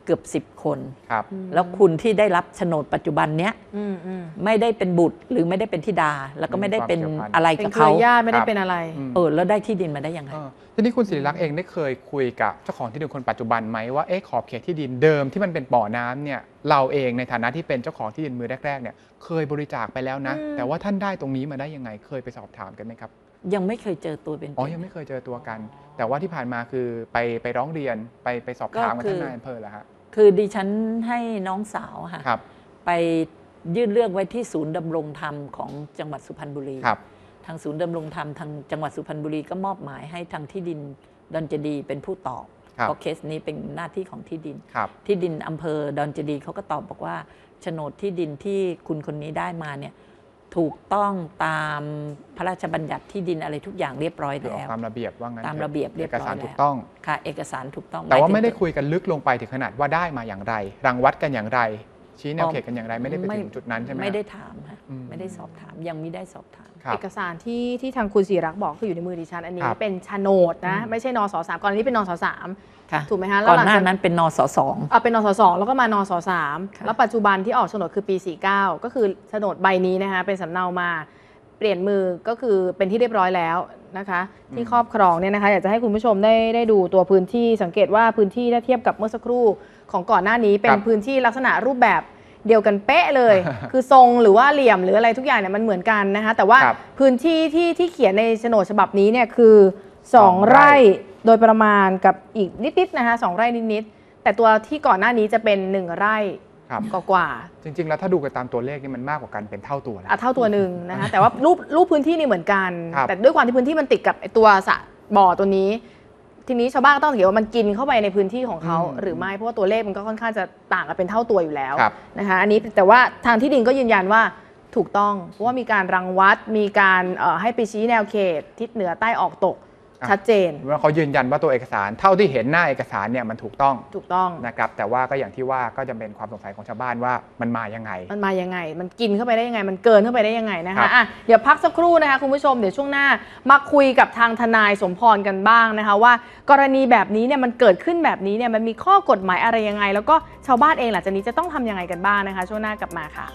เกือบสิบคนครับแล้วคุณที่ได้รับโฉนดปัจจุบันเนี้ยอืมอืมไม่ได้เป็นบุตรหรือไม่ได้เป็นธิดา แล้วก็ไม่ได้เป็นอะไรเป็นกับเครืเขาอญาติไม่ได้เป็นอะไรอืมเออแล้วได้ที่ดินมาได้ยังไงเออทีนี้คุณศิริลักษณ์เองได้เคยคุยกับเจ้าของที่ดินคนปัจจุบันไหมว่าเอ๊ะขอบเขตที่ดินเดิมที่มันเป็นบ่อน้ำเนี่ยเราเองในฐานะที่เป็นเจ้าของที่ดินมือแรกๆเนี่ยเคยบริจาคไปแล้วนะอืมแต่ว่าท่านได้ตรงนี้มาได้ยังไงเคยไปสอบถามกันไหมครับยังไม่เคยเจอตัวเป็นอ๋อยังไม่เคยเจอตัวกัน แต่ว่าที่ผ่านมาคือไปไปร้องเรียนไปไปสอบถามกับท่านนายอำเภอเหรอฮะคือดิฉันให้น้องสาวค่ะครับไปยื่นเรื่องไว้ที่ศูนย์ดำรงธรรมของจังหวัดสุพรรณบุรีครับทางศูนย์ดำรงธรรมทางจังหวัดสุพรรณบุรีก็มอบหมายให้ทางที่ดินดอนเจดีเป็นผู้ตอบครับเพราะเคสนี้เป็นหน้าที่ของที่ดินครับที่ดินอำเภอดอนเจดีเขาก็ตอบบอกว่าโฉนดที่ดินที่คุณคนนี้ได้มาเนี่ยถูกต้องตามพระราชบัญญัติที่ดินอะไรทุกอย่างเรียบร้อยคือออแล้กวตามระเบียบว่างั้นตามระเบียบเรียบร้อยเอกสารแล้วถูกต้องค่ะเอกสารถูกต้องแต่ว่าหยถึงไม่ได้คุยกันลึกลงไปถึงขนาดว่าได้มาอย่างไร รังวัดกันอย่างไร ชี้แนวเขตกันอย่างไรไม่ได้ไปถึงจุดนั้นใช่ไหมไม่ได้ถามค่ะอืมไม่ได้สอบถามยังไม่ได้สอบถามครับเอกสารที่ที่ทางคุณศิริรักษ์บอกคืออยู่ในมือดิฉันอันนี้ครับเป็นโฉนดนะอืมไม่ใช่นสสามก่อนอันนี้เป็นนสสามค่ะถูกไหมคะแล้วก่อนหลังหน้าจากนั้นเป็นนสสองเอาเป็นนสสองแล้วก็มานสสามค่ะแล้วปัจจุบันที่ออกโฉนดคือปีสี่เก้าก็คือโฉนดใบนี้นะคะเป็นสำเนามาเปลี่ยนมือก็คือเป็นที่เรียบร้อยแล้วนะคะที่ครอบครองเนี่ยนะคะอยากจะให้คุณผู้ชมได้ได้ดูตัวพื้นที่สังเกตว่าพื้นที่ถ้าเทียบกับเมื่อสักครู่ของก่อนหน้านี้เป็คน รับพื้นที่ลักษณะรูปแบบเดียวกันเป๊ะเลย คือทรงหรือว่าเหลี่ยมหรืออะไรทุกอย่างเนี่ยมันเหมือนกันนะคะแต่ว่าครับพื้นที่ที่ที่เขียนในโฉนดฉบับนี้เนี่ยคือสองสองไร่ไร่โดยประมาณกับอีกนิดๆนะคะสองไร่นิดๆแต่ตัวที่ก่อนหน้านี้จะเป็นหนึ่งไร่ครับกว่าจริง ๆ แล้วถ้าดูกันตามตัวเลขนี่มันมากกว่ากันเป็นเท่าตัวๆแล้วอ่ะเท่าตัวหนึ่งนะคะแต่ว่ารูปรูปพื้นที่นี่เหมือนกันครับแต่ด้วยความที่พื้นที่มันติดกับไอ้ตัวสระบ่อตัวนี้ ทีนี้ชาวบ้านก็ต้องสังเกตว่ามันกินเข้าไปในพื้นที่ของเขาอืมหรือไม่เพราะว่าตัวเลขมันก็ค่อนข้างจะต่างกันเป็นเท่าตัวอยู่แล้วครับนะคะอันนี้แต่ว่าทางที่ดินก็ยืนยันว่าถูกต้องเพราะว่ามีการรังวัดมีการเอ่อให้ไปชี้แนวเขต ทิศเหนือใต้ออกตกอ่ะชัดเจนว่าเขายืนยันว่าตัวเอกสารเท่าที่เห็นหน้าเอกสารเนี่ยมันถูกต้องถูกต้องนะครับแต่ว่าก็อย่างที่ว่าก็จะเป็นความสงสัยของชาวบ้านว่ามันมายังไงมันมายังไง มันกินเข้าไปได้ยังไง มันเกินเข้าไปได้ยังไงนะครัคะบอ่ะเดี๋ยวพักสักครู่นะคะคุณผู้ชม เดี๋ยวช่วงหน้ามาคุยกับทางทนายสมพรกันบ้างนะคะว่ากรณีแบบนี้เนี่ยมันเกิดขึ้นแบบนี้เนี่ยมันมีข้อกฎหมายอะไรยังไง แล้วก็ชาวบ้านเองหลังจากนี้จะต้องทำยังไงกันบ้างนะคะ ช่วงหน้ากลับมาค่ะ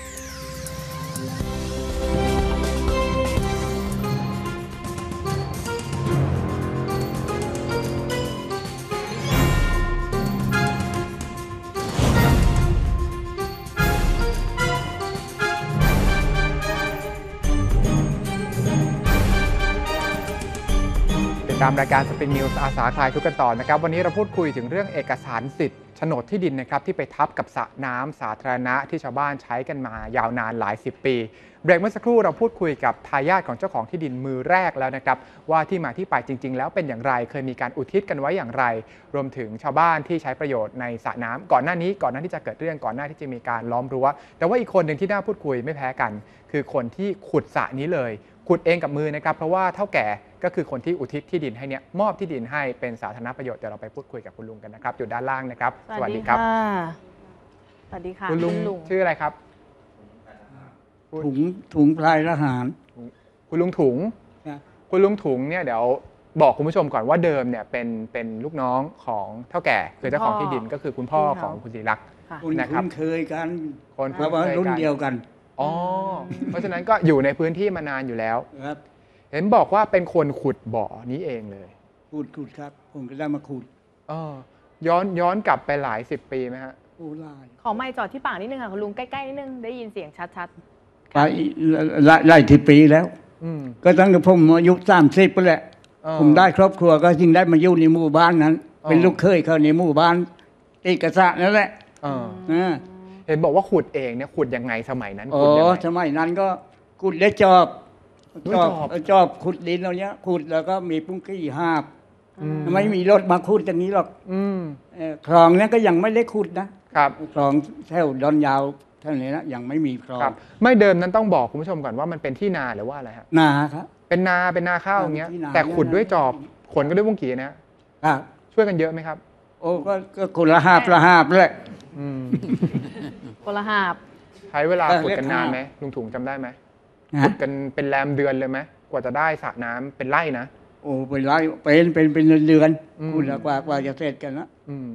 ติดตามรายการสปริงนิวส์อาสาคลายทุกข์กันต่อนะครับวันนี้เราพูดคุยถึงเรื่องเอกสารสิทธิ์โฉนดที่ดินนะครับที่ไปทับกับสระน้ำสาธารณะที่ชาวบ้านใช้กันมายาวนานหลายสิบปีเบรกเมื่อสักครู่เราพูดคุยกับทายาทของเจ้าของที่ดินมือแรกแล้วนะครับว่าที่มาที่ไปจริง ๆ แล้วเป็นอย่างไรเคยมีการอุทิศกันไว้อย่างไร รวมถึงชาวบ้านที่ใช้ประโยชน์ในสระน้ำก่อนหน้านี้ก่อนหน้าที่จะเกิดเรื่องก่อนหน้าที่จะมีการล้อมรั้วแต่ว่าอีกคนหนึ่งที่น่าพูดคุยไม่แพ้กัน คือคนที่ขุดสระนี้เลยขุดเองกับมือนะครับเพราะว่าเท่าแก่ก็คือคนที่อุทิศที่ดินให้เนี่ยมอบที่ดินให้เป็นสาธารณประโยชน์เดี๋ยวเราไปพูดคุยกับคุณลุงกันนะครับอยู่ด้านล่างนะครับสวัสดีค่ะสวัสดีค่ะคุณลุงชื่ออะไรครับถุงถุงพลายทหารคุณลุงถุงนะคุณลุงถุงเนี่ยเดี๋ยวบอกคุณผู้ชมก่อนว่าเดิมเนี่ยเป็นเป็นลูกน้องของเท่าแก่คือเจ้าของที่ดินก็คือคุณพ่อของคุณศิริลักษณ์ค่ะคุณนะครับคุ้นเคยกันคนเพราะว่าคุ้รุ่นคกัเดียวกันอ๋อเพราะฉะนั้นก็อยู่ในพื้นที่มานานอยู่แล้วครับเห็นบอกว่าเป็นคนขุดบ่อนี้เองเลยขุดขุดครับ ผมก็ได้มาขุดเออย้อนย้อนกลับไปหลายสิบปีไหมฮะโอ้ลายขอไม้จอดที่ปากนิดนึงค่ะคุณลุงใกล้ๆนิดนึงได้ยินเสียงชัดไปไล่ไล่ที่ปีแล้วอืมก็ตั้งแต่ผมอายุสามสิบไปแหละเออผมได้ครอบครัวก็จึงได้มาอยู่ในหมู่บ้านนั้นอ๋อเป็นลูกเคยเขาในหมู่บ้านติดกระสะนั่นแหละเอออ่าเห็นบอกว่าขุดเองเนี่ยขุดยังไงสมัยนั้นอ๋อขุดยังไงสมัยนั้นก็ขุดได้จอบด้วยจอบจอบจอบขุดดินเราเนี้ยขุดแล้วก็มีปุ้งกี้หาบอืมไม่มีรถมาขุดอย่างนี้หรอกอืมเอ่อคลองเนี้ยก็ยังไม่ได้ขุดนะครับ คลองแถวดอนยาวเท่านี้นะยังไม่มีคลองครับ ไม่เดิมนั้นต้องบอกคุณผู้ชมก่อนว่ามันเป็นที่นาหรือว่าอะไรฮะนาครับเป็นนาเป็นนาข้าวอย่างเงี้ยที่นาแต่ขุดด้วยเนี่ยนะจอบขนก็ด้วยบุ้งกี่นะครับช่วยกันเยอะไหมครับโอ้ก็ก็คนละหาบละหาบเลยอืมๆคนละหาบใช้เวลาเออขุดกันเรียกนานหาบไหมลุงถุงจำได้ไหมนะขุดกันเป็นแรมเดือนเลยไหมกว่าจะได้สระน้ำเป็นไร่นะโอ้เป็นไรเป็นเป็นเป็นเดือนอืมขุดแล้วกว่ากว่าจะเสร็จกันนะอืมอืม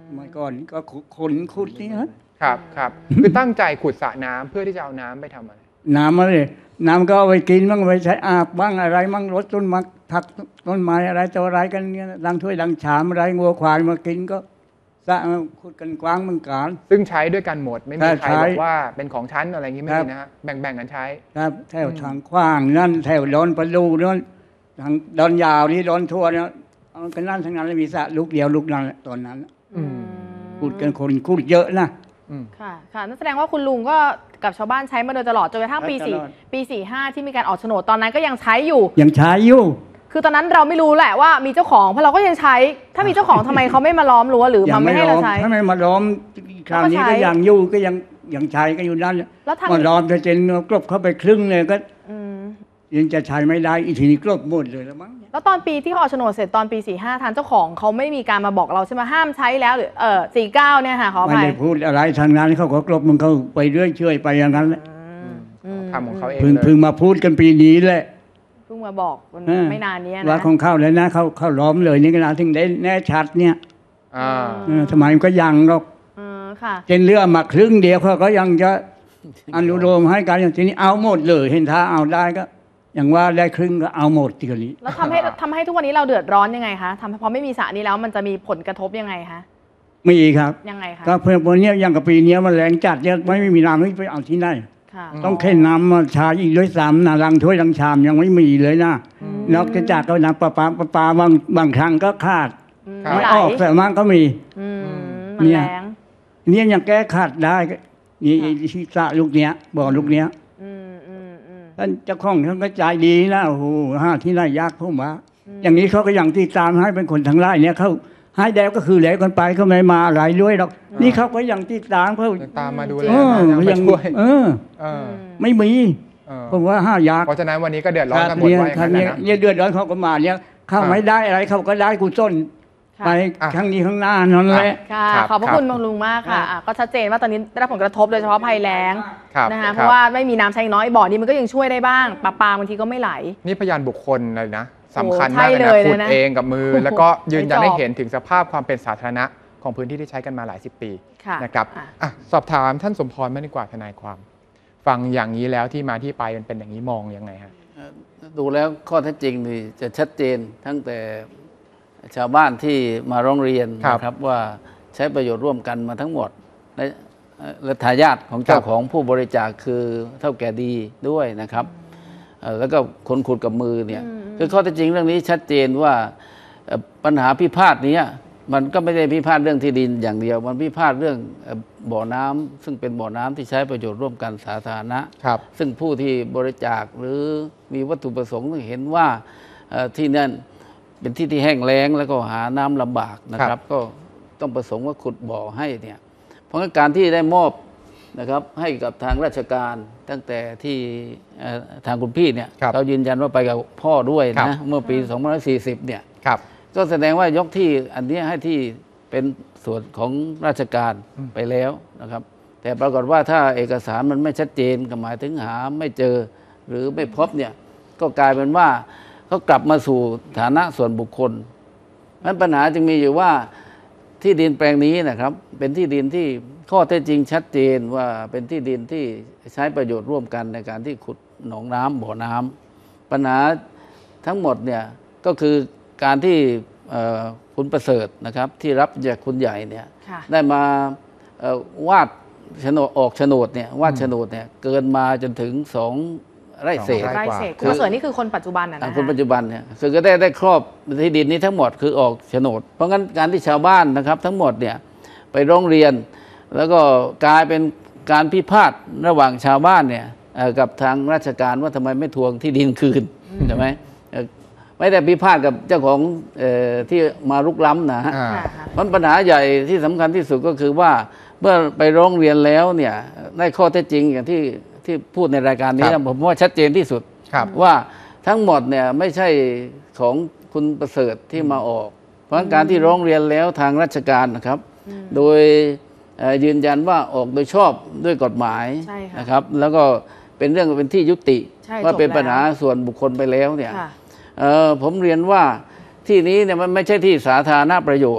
เมื่อก่อนก็คนขุดนี่ฮะครับครับคือตั้งใจขุดสระน้ำเพื่อที่จะเอาน้ำไปทำอะไรน้ำอะไรน้ำก็เอาไปกินบ้างไปใช้อาบบ้างอะไรบ้างรดต้นไม้ผักต้นไม้อะไรตัวอะไรกันเนี่ยดังถ้วยดังชามอะไรงัวควายมากินก็สระขุดกันกว้างเหมือนกันซึ่งใช้ด้วยกันหมดไม่มีใครใช่บอกว่าเป็นของฉันอะไรอย่างนี้ไม่ครัมีบนะฮะแบ่งๆกันใช้ครับแถวทางกว้างนั่นแถวดอนประดูนั่นทางดอนยาวนี่ดอนทั่วเนี่ยเอากันนั่นทั้งนั้นเลยมีสระลูกเดียวลูกนั้นตอนนั้นอืมขุดกันคนขุดเยอะนะอืมค่ะค่ะนั่นแสดงว่าคุณลุงก็กับชาวบ้านใช้มาโดยตลอดจนกระทั่งปีใช้สี่ตลอดปีสี่ห้าที่มีการออกโฉนดตอนนั้นก็ยังใช้อยู่ยังใช้อยู่คือตอนนั้นเราไม่รู้แหละว่ามีเจ้าของเพราะเราก็ยังใช้ ถ้ามีเจ้าของทำไมเขาไม่มาล้อมรั้วหรือมาไม่ให้เราใช้ถ้าไม่มาล้อมคราวนี้แล้วก็ก็ใช้ยังอยู่ก็ยังยังใช้ก็อยู่นั่นแล้วทางมาล้อมจะเจนกลบเข้าไปครึ่งเลยก็อืมยังจะใช้ไม่ได้อีกทีนี้กลบหมดเลยแล้วมั้งแล้วตอนปีที่เขาออกโฉนดเสร็จตอนปีสี่ห้าทางเจ้าของเขาไม่มีการมาบอกเราใช่ไหมห้ามใช้แล้วหรือเออสี่เก้าเนี่ยค่ะขออไม่ภัยได้พูดอะไรทางนั้นเขาก็กลบมันเขาไปเรื่อยเชื่อยไปอย่างนั้นแหละอืมทำของเขาเองเพิ่งเลยเพิ่งมาพูดกันปีนี้แหละเพิ่งมาบอกมันเออไม่นานเนี้ยว่านะของเข้าแล้วนะเขาเขาล้อมเลยนี่ก็นาถึงได้แน่ชัดเนี่ยอ่าเออสมัยมันก็ยังหรอกเออค่ะเจนเรือมาครึ่งเดียวเขาก็ยังจะอนุโลมให้กันอย่างทีนี้เอาหมดเลยเห็นท่าเอาได้ก็ อย่างว่าได้ครึ่งก็เอาหมดทีนี้แล้วทำให้ทำให้ทุกวันนี้เราเดือดร้อนยังไงคะทำให้พอไม่มีสระนี้แล้วมันจะมีผลกระทบยังไงคะมีครับยังไงคะก็เพื่อนวันนี้อย่างกับปีนี้มันแรงจัดเนี่ยไม่มีน้ำให้ไปเอาที่ไหนค่ะต้องเข็นน้ำมาชาอีกด้วยซ้ำนะรังถ้วยรังชามยังไม่มีเลยนะอืมนอกจากก็น้ำประปาประปาบางบางครั้งก็ขาดอืมครับไม่ไหลออกแต่มากก็มีอืมมันเนี่ยแรงเนี่ยยังแก้ขาดได้นี่ที่สระลูกเนี้ยบ่อลูกเนี้ยอืมอืมอืมท่านเจ้าของท่านก็ใจดีนะโอ้โหห้าที่ไรยากผมว่าอืมอย่างนี้เขาก็อย่างที่ตามให้เป็นคนทางไร่เนี่ยเขาให้แล้วก็คือแล้วกันไปเขาไม่มาอะไรด้วยหรอกนี่เขาก็อย่างที่ตามเขายังตามมาดูแลเออนะยังไปยังช่วยเออเออไม่มีเออผมว่าห้ายากเพราะฉะนั้นวันนี้ก็เดือดร้อนกันหมดเนี่ยว่าอย่างครั้นั้งนนี้นะเนี่ยเดือดร้อนเขาก็มาเนี่ยเข้าครับไม่ได้อะไรเขาก็ได้กุศลค่ะไปอ่ะครั้งนี้ข้างหน้านั่นแหละค่ะครับขอบพระครับคุณบางลุงมากค่ะอ่ะ ก็ชัดเจนว่าตอนนี้ได้รับผลกระทบโดยเฉพาะภัยแล้งครับนะคะคบเพราะว่าไม่มีน้ำใช้น้อยบ่อนี้มันก็ยังช่วยได้บ้างปลาปลาบางทีก็ไม่ไหลนี่พยานบุคคลเลยนะสำคัญใช่มากเลยนะเลยขุดนะเองกับมือโอ้โหแล้วก็ยืนยันไม่จบให้เห็นถึงสภาพความเป็นสาธารณะของพื้นที่ที่ใช้กันมาหลายสิบปีค่ะนะครับอ่ะอ่ะสอบถามท่านสมพรไม่ดีกว่าทนายความ ฟังอย่างนี้แล้วที่มาที่ไปมันเป็นอย่างนี้มองยังไงฮะดูแล้วข้อเท็จจริงนี่จะชัดเจนทั้งแต่ชาวบ้านที่มาร้องเรียนครับนะครับว่าใช้ประโยชน์ร่วมกันมาทั้งหมด และและทายาทของเจ้าครับของผู้บริจาคคือเท่าแก่ดีด้วยนะครับเอ่อแล้วก็คนขุดกับมือเนี่ยคือข้อเท็จจริงเรื่องนี้ชัดเจนว่าเอ่อปัญหาพิพาทเนี้ยมันก็ไม่ได้พิพาทเรื่องที่ดินอย่างเดียว มันพิพาทเรื่องเอ่อบ่อน้ำซึ่งเป็นบ่อน้ำที่ใช้ประโยชน์ร่วมกันสาธารณะครับซึ่งผู้ที่บริจาคหรือมีวัตถุประสงค์เห็นว่าเอ่อที่นั่นเป็นที่ที่แห้งแล้งแล้วก็หาน้ำลำบากนะคครัรับบก็ต้องประสงค์ว่าขุดบ่อให้เนี่ยเพราะงั้นการที่ได้มอบนะครับให้กับทางราชการตั้งแต่ที่เอ่อทางคุณพี่เนี่ยครับเขายืนยันว่าไปกับพ่อด้วยครันะบเมื่อปีสองพันห้าร้อยสี่สิบเนี่ยครับก็แสดงว่ายกที่อันเนี้ยให้ที่เป็นส่วนของราชการอืมไปแล้วนะครับ แต่ปรากฏว่าถ้าเอกสารมันไม่ชัดเจนก็หมายถึงหาไม่เจอหรือไม่พบเนี่ยก็กลายเป็นว่าเขากลับมาสู่ฐานะส่วนบุคคลนั้นปัญหาจึงมีอยู่ว่าที่ดินแปลงนี้นะครับ เป็นที่ดินที่ข้อเท็จจริงชัดเจนว่าเป็นที่ดินที่ใช้ประโยชน์ร่วมกันในการที่ขุดหนองน้ำบ่อน้ำปัญหาทั้งหมดเนี่ยก็คือการที่เอ่อคุณประเสริฐนะครับที่รับจากคุณใหญ่เนี่ยค่ะได้มาเอ่อวาดโฉนดออกโฉนดเนี่ยวาดโฉนดเนี่ยเกินมาจนถึงสองไร่เศษสองไร่กว่าเศษคุณประเสริฐนี่คือคนปัจจุบันนะอ่านะคนปัจจุบันเนี่ยคือก็ได้ได้ครอบที่ดินนี้ทั้งหมดคือออกโฉนด เพราะงั้นการที่ชาวบ้านนะครับทั้งหมดเนี่ยไปร้องเรียน แล้วก็กลายเป็นการพิพาทระหว่างชาวบ้านเนี่ยเอ่อกับทางราชการว่าทำไมไม่ทวงที่ดินคืนใช่ไหมเอ่อไม่ได้พิพาทกับเจ้าของเอ่อที่มารุกล้ำนะฮะอ่าค่ะค่ะมันปัญหาใหญ่ที่สำคัญที่สุดก็คือว่าเมื่อไปร้องเรียนแล้วเนี่ยได้ข้อเท็จจริงอย่างที่ที่พูดในรายการนี้ครับนะผมว่าชัดเจนที่สุดครับว่าทั้งหมดเนี่ยไม่ใช่ของคุณประเสริฐที่มาออก เพราะฉะนั้นการที่ร้องเรียนแล้วทางราชการนะครับ โดยเอ่อยืนยันว่าออกโดยชอบด้วยกฎหมายใช่ค่ะนะครับ แล้วก็เป็นเรื่องเป็นที่ยุติใช่ว่าเป็นจบแล้วปัญหาส่วนบุคคลไปแล้วเนี่ยค่ะเอ่อผมเรียนว่าที่นี้เนี่ยมันไม่ใช่ที่สาธารณประโยชน์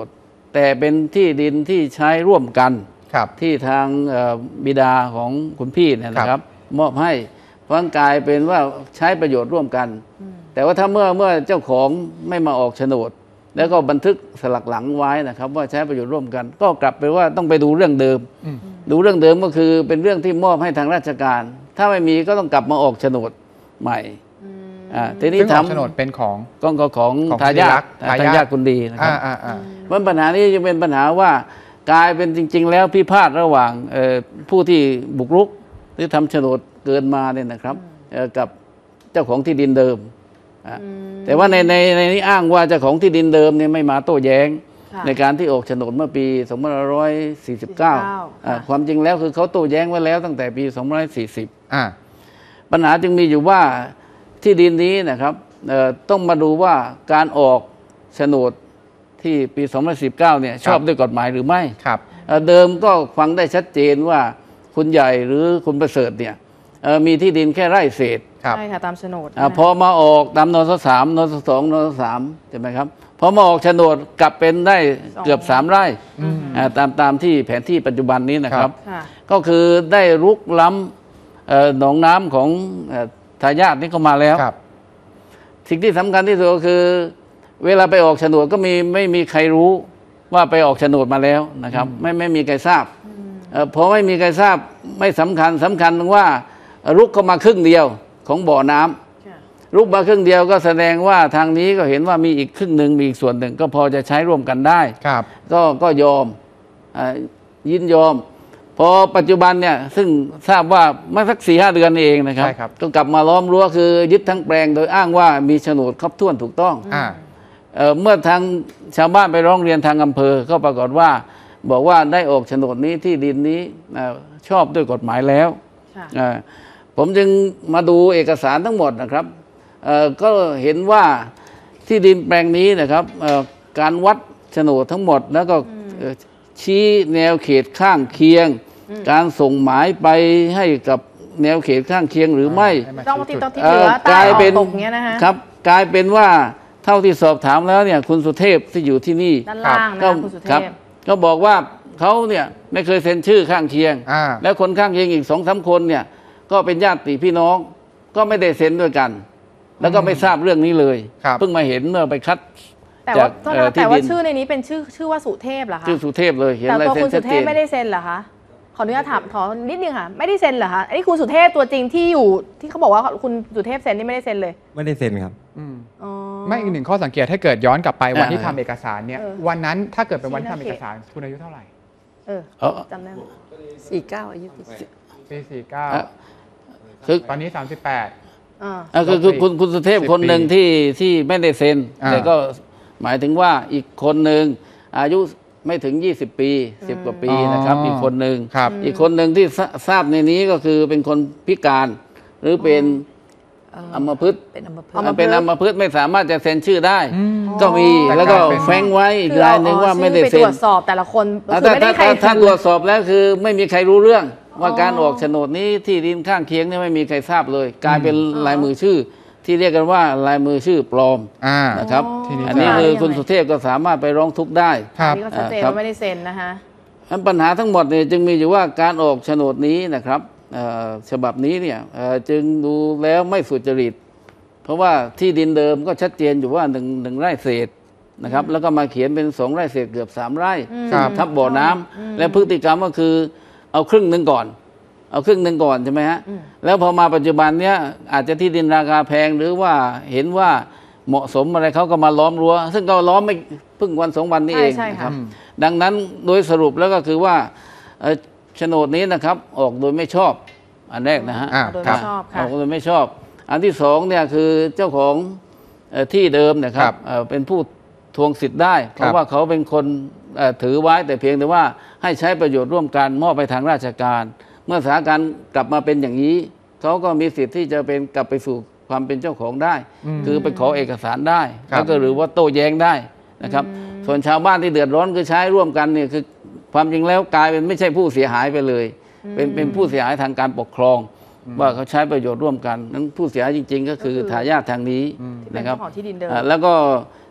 แต่เป็นที่ดินที่ใช้ร่วมกันครับที่ทางบิดาของคุณพี่เนี่ยนะครับมอบให้เพราะกลายเป็นว่าใช้ประโยชน์ร่วมกัน แต่ว่าถ้าเมื่อเมื่อเจ้าของไม่มาออกโฉนด แล้วก็บันทึกสลักหลังไว้นะครับว่าใช้ประโยชน์ร่วมกัน ก็กลับไปว่าต้องไปดูเรื่องเดิม ดูเรื่องเดิมก็คือเป็นเรื่องที่มอบให้ทางราชการ ถ้าไม่มีก็ต้องกลับมาออกโฉนดใหม่อ่าทีนี้ทำโฉนดเป็นของกองของทายาททายาทคุณดีนะครับมันปัญหานี้จะเป็นปัญหาว่ากลายเป็นจริงๆแล้วพิพาทระหว่างผู้ที่บุกรุกหรือทำโฉนดเกินมาเนี่ยนะครับกับเจ้าของที่ดินเดิมแต่ว่าในในในนี้อ้างว่าเจ้าของที่ดินเดิมเนี่ยไม่มาโต้แย้งในการที่ออกโฉนดเมื่อปีสองพันห้าร้อยสี่สิบเก้าความจริงแล้วคือเขาโต้แย้งไว้แล้วตั้งแต่ปีสองพันห้าร้อยสี่สิบปัญหาจึงมีอยู่ว่าที่ดินนี้นะครับต้องมาดูว่าการออกโฉนดที่ปีสองพันห้าร้อยสิบเก้าเนี่ยชอบด้วยกฎหมายหรือไม่เดิมก็ฟังได้ชัดเจนว่าคุณใหญ่หรือคุณประเสริฐเนี่ยมีที่ดินแค่ไร่เศษใช่ค่ะตามโฉนดพอมาออกตามนสสามนสสองนสสามใช่ไหมครับพอมาออกโฉนดกลับเป็นได้เกือบสามไร่ตามตามที่แผนที่ปัจจุบันนี้นะครับก็คือได้รุกล้ำหนองน้ำของทายาทนี่ก็มาแล้วสิ่งที่สำคัญที่สุดก็คือเวลาไปออกโฉนดก็มีไม่มีใครรู้ว่าไปออกโฉนดมาแล้วนะครับไม่ไม่มีใครทราบเพราะไม่มีใครทราบไม่สำคัญสำคัญตรงว่ารุกเข้ามาครึ่งเดียวของบ่อน้ำรุกมาครึ่งเดียวก็แสดงว่าทางนี้ก็เห็นว่ามีอีกครึ่งหนึ่งมีอีกส่วนหนึ่งก็พอจะใช้ร่วมกันได้ก็ก็ยอมยินยอมพอปัจจุบันเนี่ยซึ่งทราบว่าเมื่อสักสี่ห้าเดือนเองนะครับก็กลับมาล้อมรั้วคือยึดทั้งแปลงโดยอ้างว่ามีโฉนดครบถ้วนถูกต้องเมื่อทางชาวบ้านไปร้องเรียนทางอำเภอก็ปรากฏว่าบอกว่าได้ออกโฉนดนี้ที่ดินนี้ชอบด้วยกฎหมายแล้วผมจึงมาดูเอกสารทั้งหมดนะครับก็เห็นว่าที่ดินแปลงนี้นะครับการวัดโฉนดทั้งหมดแล้วก็ชี้แนวเขตข้างเคียงการส่งหมายไปให้กับแนวเขตข้างเคียงหรือไม่ต้องติดต่อที่เหลือใต้ออกตกเงี้ยนะฮะครับกลายเป็นว่าเท่าที่สอบถามแล้วเนี่ยคุณสุเทพที่อยู่ที่นี่ด้านล่างนะคุณสุเทพก็บอกว่าเขาเนี่ยไม่เคยเซ็นชื่อข้างเคียงแล้วคนข้างเคียงอีกสองสามคนเนี่ยก็เป็นญาติพี่น้องก็ไม่ได้เซ็นด้วยกันแล้วก็ไม่ทราบเรื่องนี้เลยเพิ่งมาเห็นเมื่อไปคัดแต่ว่าแต่ว่าชื่อในนี้เป็นชื่อชื่อว่าสุเทพเหรอคะชื่อสุเทพเลยเห็นแต่ตัวคุณสุเทพไม่ได้เซ็นเหรอคะขออนุญาตถามขอนิดนึงค่ะไม่ได้เซ็นเหรอคะอันนี้คุณสุเทพตัวจริงที่อยู่ที่เขาบอกว่าคุณสุเทพเซ็นนี่ไม่ได้เซ็นเลยไม่ได้เซ็นครับไม่อีกหนึ่งข้อสังเกตถ้าเกิดย้อนกลับไปวันที่ทำเอกสารเนี่ยวันนั้นถ้าเกิดเป็นวันที่ทำเอกสารคุณอายุเท่าไหร่เออจำได้สี่เก้าอายุปีสี่เก้าตอนนี้สามสิบแปดคือคุณคุณสุเทพคนหนึ่งที่ที่ไม่ได้เซ็นแต่ก็หมายถึงว่าอีกคนหนึ่งอายุไม่ถึงยี่สิบปีสิบกว่าปีนะครับอีกคนหนึ่งอีกคนหนึ่งที่ทราบในนี้ก็คือเป็นคนพิการหรือเป็นอัมพฤกษ์เป็นอัมพฤกษ์ไม่สามารถจะเซ็นชื่อได้ก็มีแล้วก็แฟ้งไว้อีกรายหนึ่งว่าไม่ได้เซ็นไปตรวจสอบแต่ละคนถ้าตรวจสอบแล้วคือไม่มีใครรู้เรื่องว่าการออกโฉนดนี้ที่ดินข้างเคียงเนี่ยไม่มีใครทราบเลยกลายเป็นลายมือชื่อที่เรียกกันว่าลายมือชื่อปลอมนะครับอันนี้คือคุณสุเทพก็สามารถไปร้องทุกข์ได้นี่ก็ชัดเจนว่าไม่ได้เซ็นนะคะปัญหาทั้งหมดเนี่ยจึงมีอยู่ว่าการออกโฉนดนี้นะครับฉบับนี้เนี่ยจึงดูแล้วไม่สุจริตเพราะว่าที่ดินเดิมก็ชัดเจนอยู่ว่าหนึ่งหนึ่งไร่เศษนะครับแล้วก็มาเขียนเป็นสองไร่เศษเกือบสามไร่ทับบ่อน้ำและพฤติกรรมก็คือเอาครึ่งหนึ่งก่อนเอาครึ่งหนึ่งก่อนใช่ไหมฮะแล้วพอมาปัจจุบันเนี้ยอาจจะที่ดินราคาแพงหรือว่าเห็นว่าเหมาะสมอะไรเขาก็มาล้อมรั้วซึ่งก็ล้อมไม่เพิ่งวันสองวันนี้เองนะครับดังนั้นโดยสรุปแล้วก็คือว่าโฉนดนี้นะครับออกโดยไม่ชอบอันแรกนะฮะออกโดยไม่ชอบอันที่สองเนี่ยคือเจ้าของที่เดิมนะครับเป็นผู้ทวงสิทธิ์ได้เพราะว่าเขาเป็นคนถือไว้แต่เพียงแต่ว่าให้ใช้ประโยชน์ร่วมกันมอบไปทางราชการเมื่อสถานการณ์กลับมาเป็นอย่างนี้เขาก็มีสิทธิ์ที่จะเป็นกลับไปสู่ความเป็นเจ้าของได้คือไปขอเอกสารได้แล้วก็หรือว่าโต้แย้งได้นะครับส่วนชาวบ้านที่เดือดร้อนคือใช้ร่วมกันเนี่ยคือความจริงแล้วกลายเป็นไม่ใช่ผู้เสียหายไปเลยเป็นเป็นผู้เสียหายทางการปกครองว่าเขาใช้ประโยชน์ร่วมกันนั้นผู้เสียหายจริงๆก็คือทายาททางนี้นะครับแล้วก็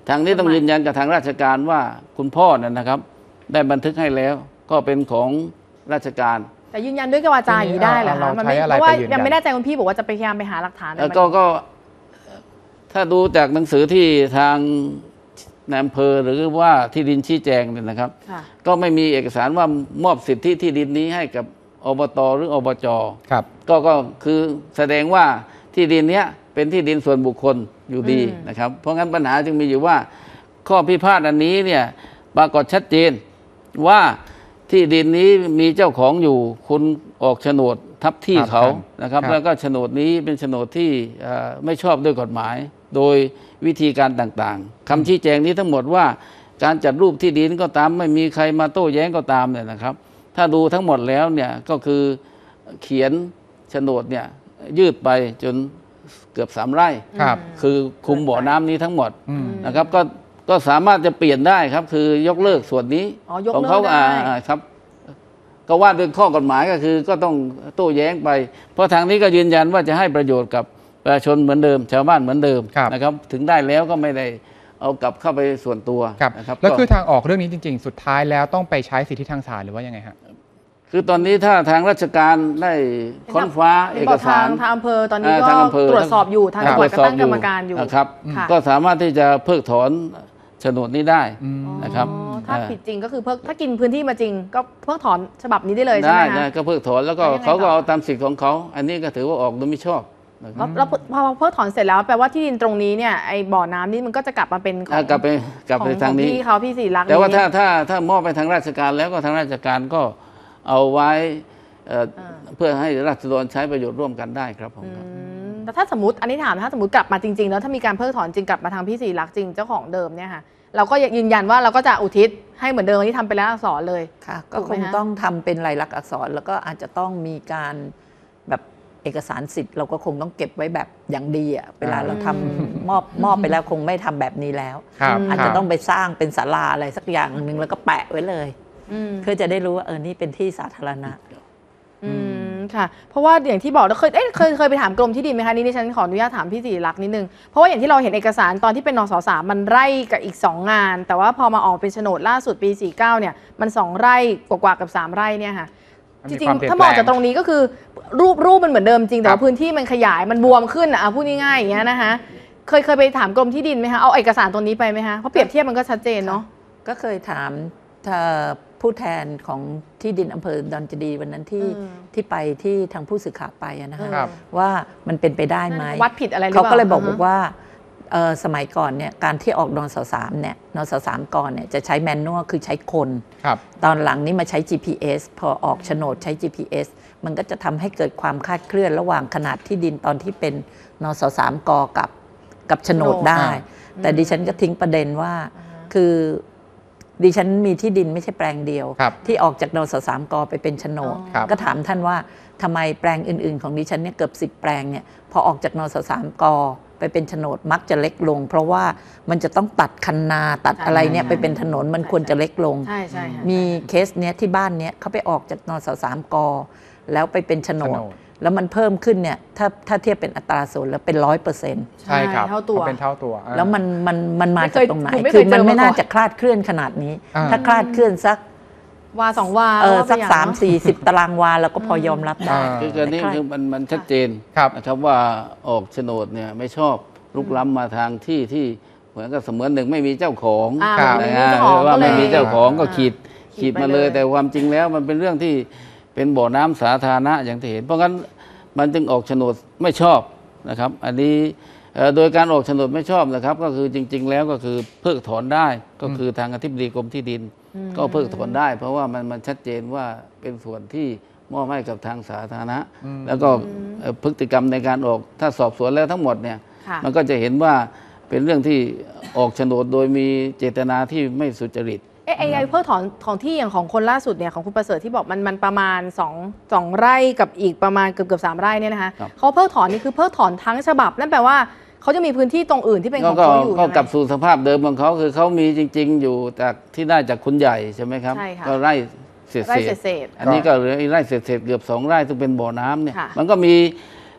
ทางนี้ต้องยืนยันกับทางราชการว่าคุณพ่อเนี่ยนะครับ ได้บันทึกให้แล้วก็เป็นของราชการแต่ยืนยันด้วยกับวาจาอย่างนี้ได้เหรอคะมันไม่เพราะว่ายังไม่แน่ใจคุณพี่บอกว่าจะไปพยายามไปหาหลักฐานแล้วก็ก็ถ้าดูจากหนังสือที่ทางนายอำเภอหรือว่าที่ดินชี้แจงเนี่ยนะครับก็ไม่มีเอกสารว่ามอบสิทธิที่ดินนี้ให้กับอบตหรืออบจครับก็ก็คือแสดงว่าที่ดินเนี้ยเป็นที่ดินส่วนบุคคลอยู่ดีนะครับเพราะงั้นปัญหาจึงมีอยู่ว่าข้อพิพาทอันนี้เนี่ยปรากฏชัดเจนว่าที่ดินนี้มีเจ้าของอยู่คุณออกโฉนดทับที่เขานะครับแล้วก็โฉนดนี้เป็นโฉนดที่ไม่ชอบด้วยกฎหมายโดยวิธีการต่างๆคำชี้แจงนี้ทั้งหมดว่าการจัดรูปที่ดินก็ตามไม่มีใครมาโต้แย้งก็ตามเนี่ยนะครับถ้าดูทั้งหมดแล้วเนี่ยก็คือเขียนโฉนดเนี่ยยืดไปจนเกือบสามไร่คือคุมบ่อน้ำนี้ทั้งหมดนะครับก็ก็สามารถจะเปลี่ยนได้ครับคือยกเลิกส่วนนี้ของเขาครับก็ว่าด้วยข้อกฎหมายก็คือก็ต้องโต้แย้งไปเพราะทางนี้ก็ยืนยันว่าจะให้ประโยชน์กับประชาชนเหมือนเดิมชาวบ้านเหมือนเดิมนะครับถึงได้แล้วก็ไม่ได้เอากลับเข้าไปส่วนตัวนะครับแล้วคือทางออกเรื่องนี้จริงๆสุดท้ายแล้วต้องไปใช้สิทธิทางศาลหรือว่ายังไงฮะคือตอนนี้ถ้าทางราชการได้ค้นคว้าเอกสารทางอำเภอตอนนี้ก็ตรวจสอบอยู่ทางจังหวัดก็ตั้งกรรมการอยู่ครับก็สามารถที่จะเพิกถอนโฉนดนี้ได้นะครับถ้าผิดจริงก็คือเพิกถ้ากินพื้นที่มาจริงก็เพิกถอนฉบับนี้ได้เลยใช่ไหมคะได้ก็เพิกถอนแล้วก็เขาก็เอาตามสิทธิ์ของเขาอันนี้ก็ถือว่าออกโดยไม่ชอบแล้วพอเพิกถอนเสร็จแล้วแปลว่าที่ดินตรงนี้เนี่ยไอ้บ่อน้ำนี่มันก็จะกลับมาเป็นของกลับไปกลับไปทางนี้พี่เขาพี่ศิลักษณ์แต่ว่าถ้าถ้าถ้ามอบไปทางราชการแล้วก็ทางราชการก็เอาไว้เพื่อให้ราษฎรใช้ประโยชน์ร่วมกันได้ครับผมแต่ถ้าสมมติอันนี้ถามถ้าสมมติกลับมาจริงๆแล้วถ้ามีการเพิกถอนจริงกลับมาทางพี่ศิลักษณ์จริงเจ้าของเดิมเนี่ยค่ะเราก็ยืนยันว่าเราก็จะอุทิศให้เหมือนเดิมที่ทำไปแล้วอักษรเลยค่ะก็คงต้องทำเป็นลายลักษณ์อักษรแล้วก็อาจจะต้องมีการแบบเอกสารสิทธิ์เราก็คงต้องเก็บไว้แบบอย่างดีอ่ะเวลาเราทำมอบมอบไปแล้วคงไม่ทำแบบนี้แล้วอาจจะต้องไปสร้างเป็นศาลาอะไรสักอย่างหนึ่งแล้วก็แปะไว้เลยเพื่อจะได้รู้ว่าเออนี่เป็นที่สาธารณะอืมค่ะเพราะว่าอย่างที่บอกเราเคยเอ้เคยเคยไปถามกรมที่ดินไหมคะนี่ดิฉันขออนุญาตถามพี่ศิริลักษณ์นิดนึงเพราะว่าอย่างที่เราเห็นเอกสารตอนที่เป็นนสสามมันไร่กับอีกสองงานแต่ว่าพอมาออกเป็นโฉนดล่าสุดปีสี่สิบเก้าเนี่ยมันสองไร่กว่าๆกับสามไร่เนี่ยค่ะจริงๆถ้ามองจากตรงนี้ก็คือรูปรูปมันเหมือนเดิมจริงแต่ว่าพื้นที่มันขยายมันบวมขึ้นอ่ะพูดง่ายๆอย่างเงี้ยนะคะเคยเคยไปถามกรมที่ดินไหมคะเอาเอกสารตรงนี้ไปไหมคะเพราะเปรียบเทียบมันก็ชัดเจนเนาะก็เคยถามผู้แทนของที่ดินอำเภอดอนเจดีวันนั้นที่ที่ไปที่ทางผู้สื่อข่าวไปนะคะว่ามันเป็นไปได้ไหมวัดผิดอะไรเขาก็เลยบอกบอกว่าสมัยก่อนเนี่ยการที่ออกนสสามเนี่ยนสสามก่อนเนี่ยจะใช้แมนนวลคือใช้คนตอนหลังนี้มาใช้ จี พี เอส พอออกโฉนดใช้ จี พี เอส มันก็จะทำให้เกิดความคลาดเคลื่อนระหว่างขนาดที่ดินตอนที่เป็นนสสามกกับกับโฉนดได้แต่ดิฉันก็ทิ้งประเด็นว่าคือดิฉันมีที่ดินไม่ใช่แปลงเดียวที่ออกจากนสสามกไปเป็นโฉนดก็ถามท่านว่าทำไมแปลงอื่นๆของดิฉันเนี่ยเกือบสิบแปลงเนี่ยพอออกจากนสสามกไปเป็นโฉนดมักจะเล็กลงเพราะว่ามันจะต้องตัดคันนาตัดอะไรเนี่ยไปเป็นถนนมันควรจะเล็กลงมีเคสเนี้ยที่บ้านเนี้ยเขาไปออกจากนสสามกแล้วไปเป็นโฉนดแล้วมันเพิ่มขึ้นเนี่ยถ้าถ้าเทียบเป็นอัตราส่วนแล้วเป็นร้อยเปอร์เซ็นต์ใช่ครับเท่าตัวเป็นเท่าตัวแล้วมันมันมันมาจากตรงไหนคือมันไม่น่าจะคลาดเคลื่อนขนาดนี้ถ้าคลาดเคลื่อนสักวาสองวาเออสักสามสี่สิบตารางวาเราก็พอยอมรับได้คือการนี้คือมันมันชัดเจนนะครับว่าออกโฉนดเนี่ยไม่ชอบลุกล้ำมาทางที่ที่เหมือนกับเสมือนหนึ่งไม่มีเจ้าของนะฮะว่าไม่มีเจ้าของก็ขีดขีดมาเลยแต่ความจริงแล้วมันเป็นเรื่องที่เป็นบ่อน้ำสาธารณะอย่างที่เห็นเพราะงั้นมันจึงออกโฉนดไม่ชอบนะครับอันนี้โดยการออกโฉนดไม่ชอบนะครับก็คือจริงๆแล้วก็คือเพิกถอนได้ก็คือทางอธิบดีกรมที่ดินก็เพิกถอนได้เพราะว่ามันมันชัดเจนว่าเป็นส่วนที่มอบให้กับทางสาธารณะแล้วก็พฤติกรรมในการออกถ้าสอบสวนแล้วทั้งหมดเนี่ยมันก็จะเห็นว่าเป็นเรื่องที่ออกโฉนดโดยมีเจตนาที่ไม่สุจริตเอ๊ะไอ้เพิกถอนของที่อย่างของคนล่าสุดเนี่ยของคุณประเสริฐที่บอกมันมันประมาณสอง สองไร่กับอีกประมาณเกือบเกือบสามไร่เนี่ยนะคะเขาเพิกถอนนี่คือเพิกถอนทั้งฉบับนั่นแปลว่าเขาจะมีพื้นที่ตรงอื่นที่เป็นของเขาอยู่ก็กลับสู่สภาพเดิมของเขาคือเขามีจริงๆอยู่จากที่ได้จากคุณใหญ่ใช่ไหมครับก็ไร่เศษเศษอันนี้ก็เหลือไร่เศษเศษเกือบสองไร่ซึ่งเป็นบ่อน้ำเนี่ยมันก็มี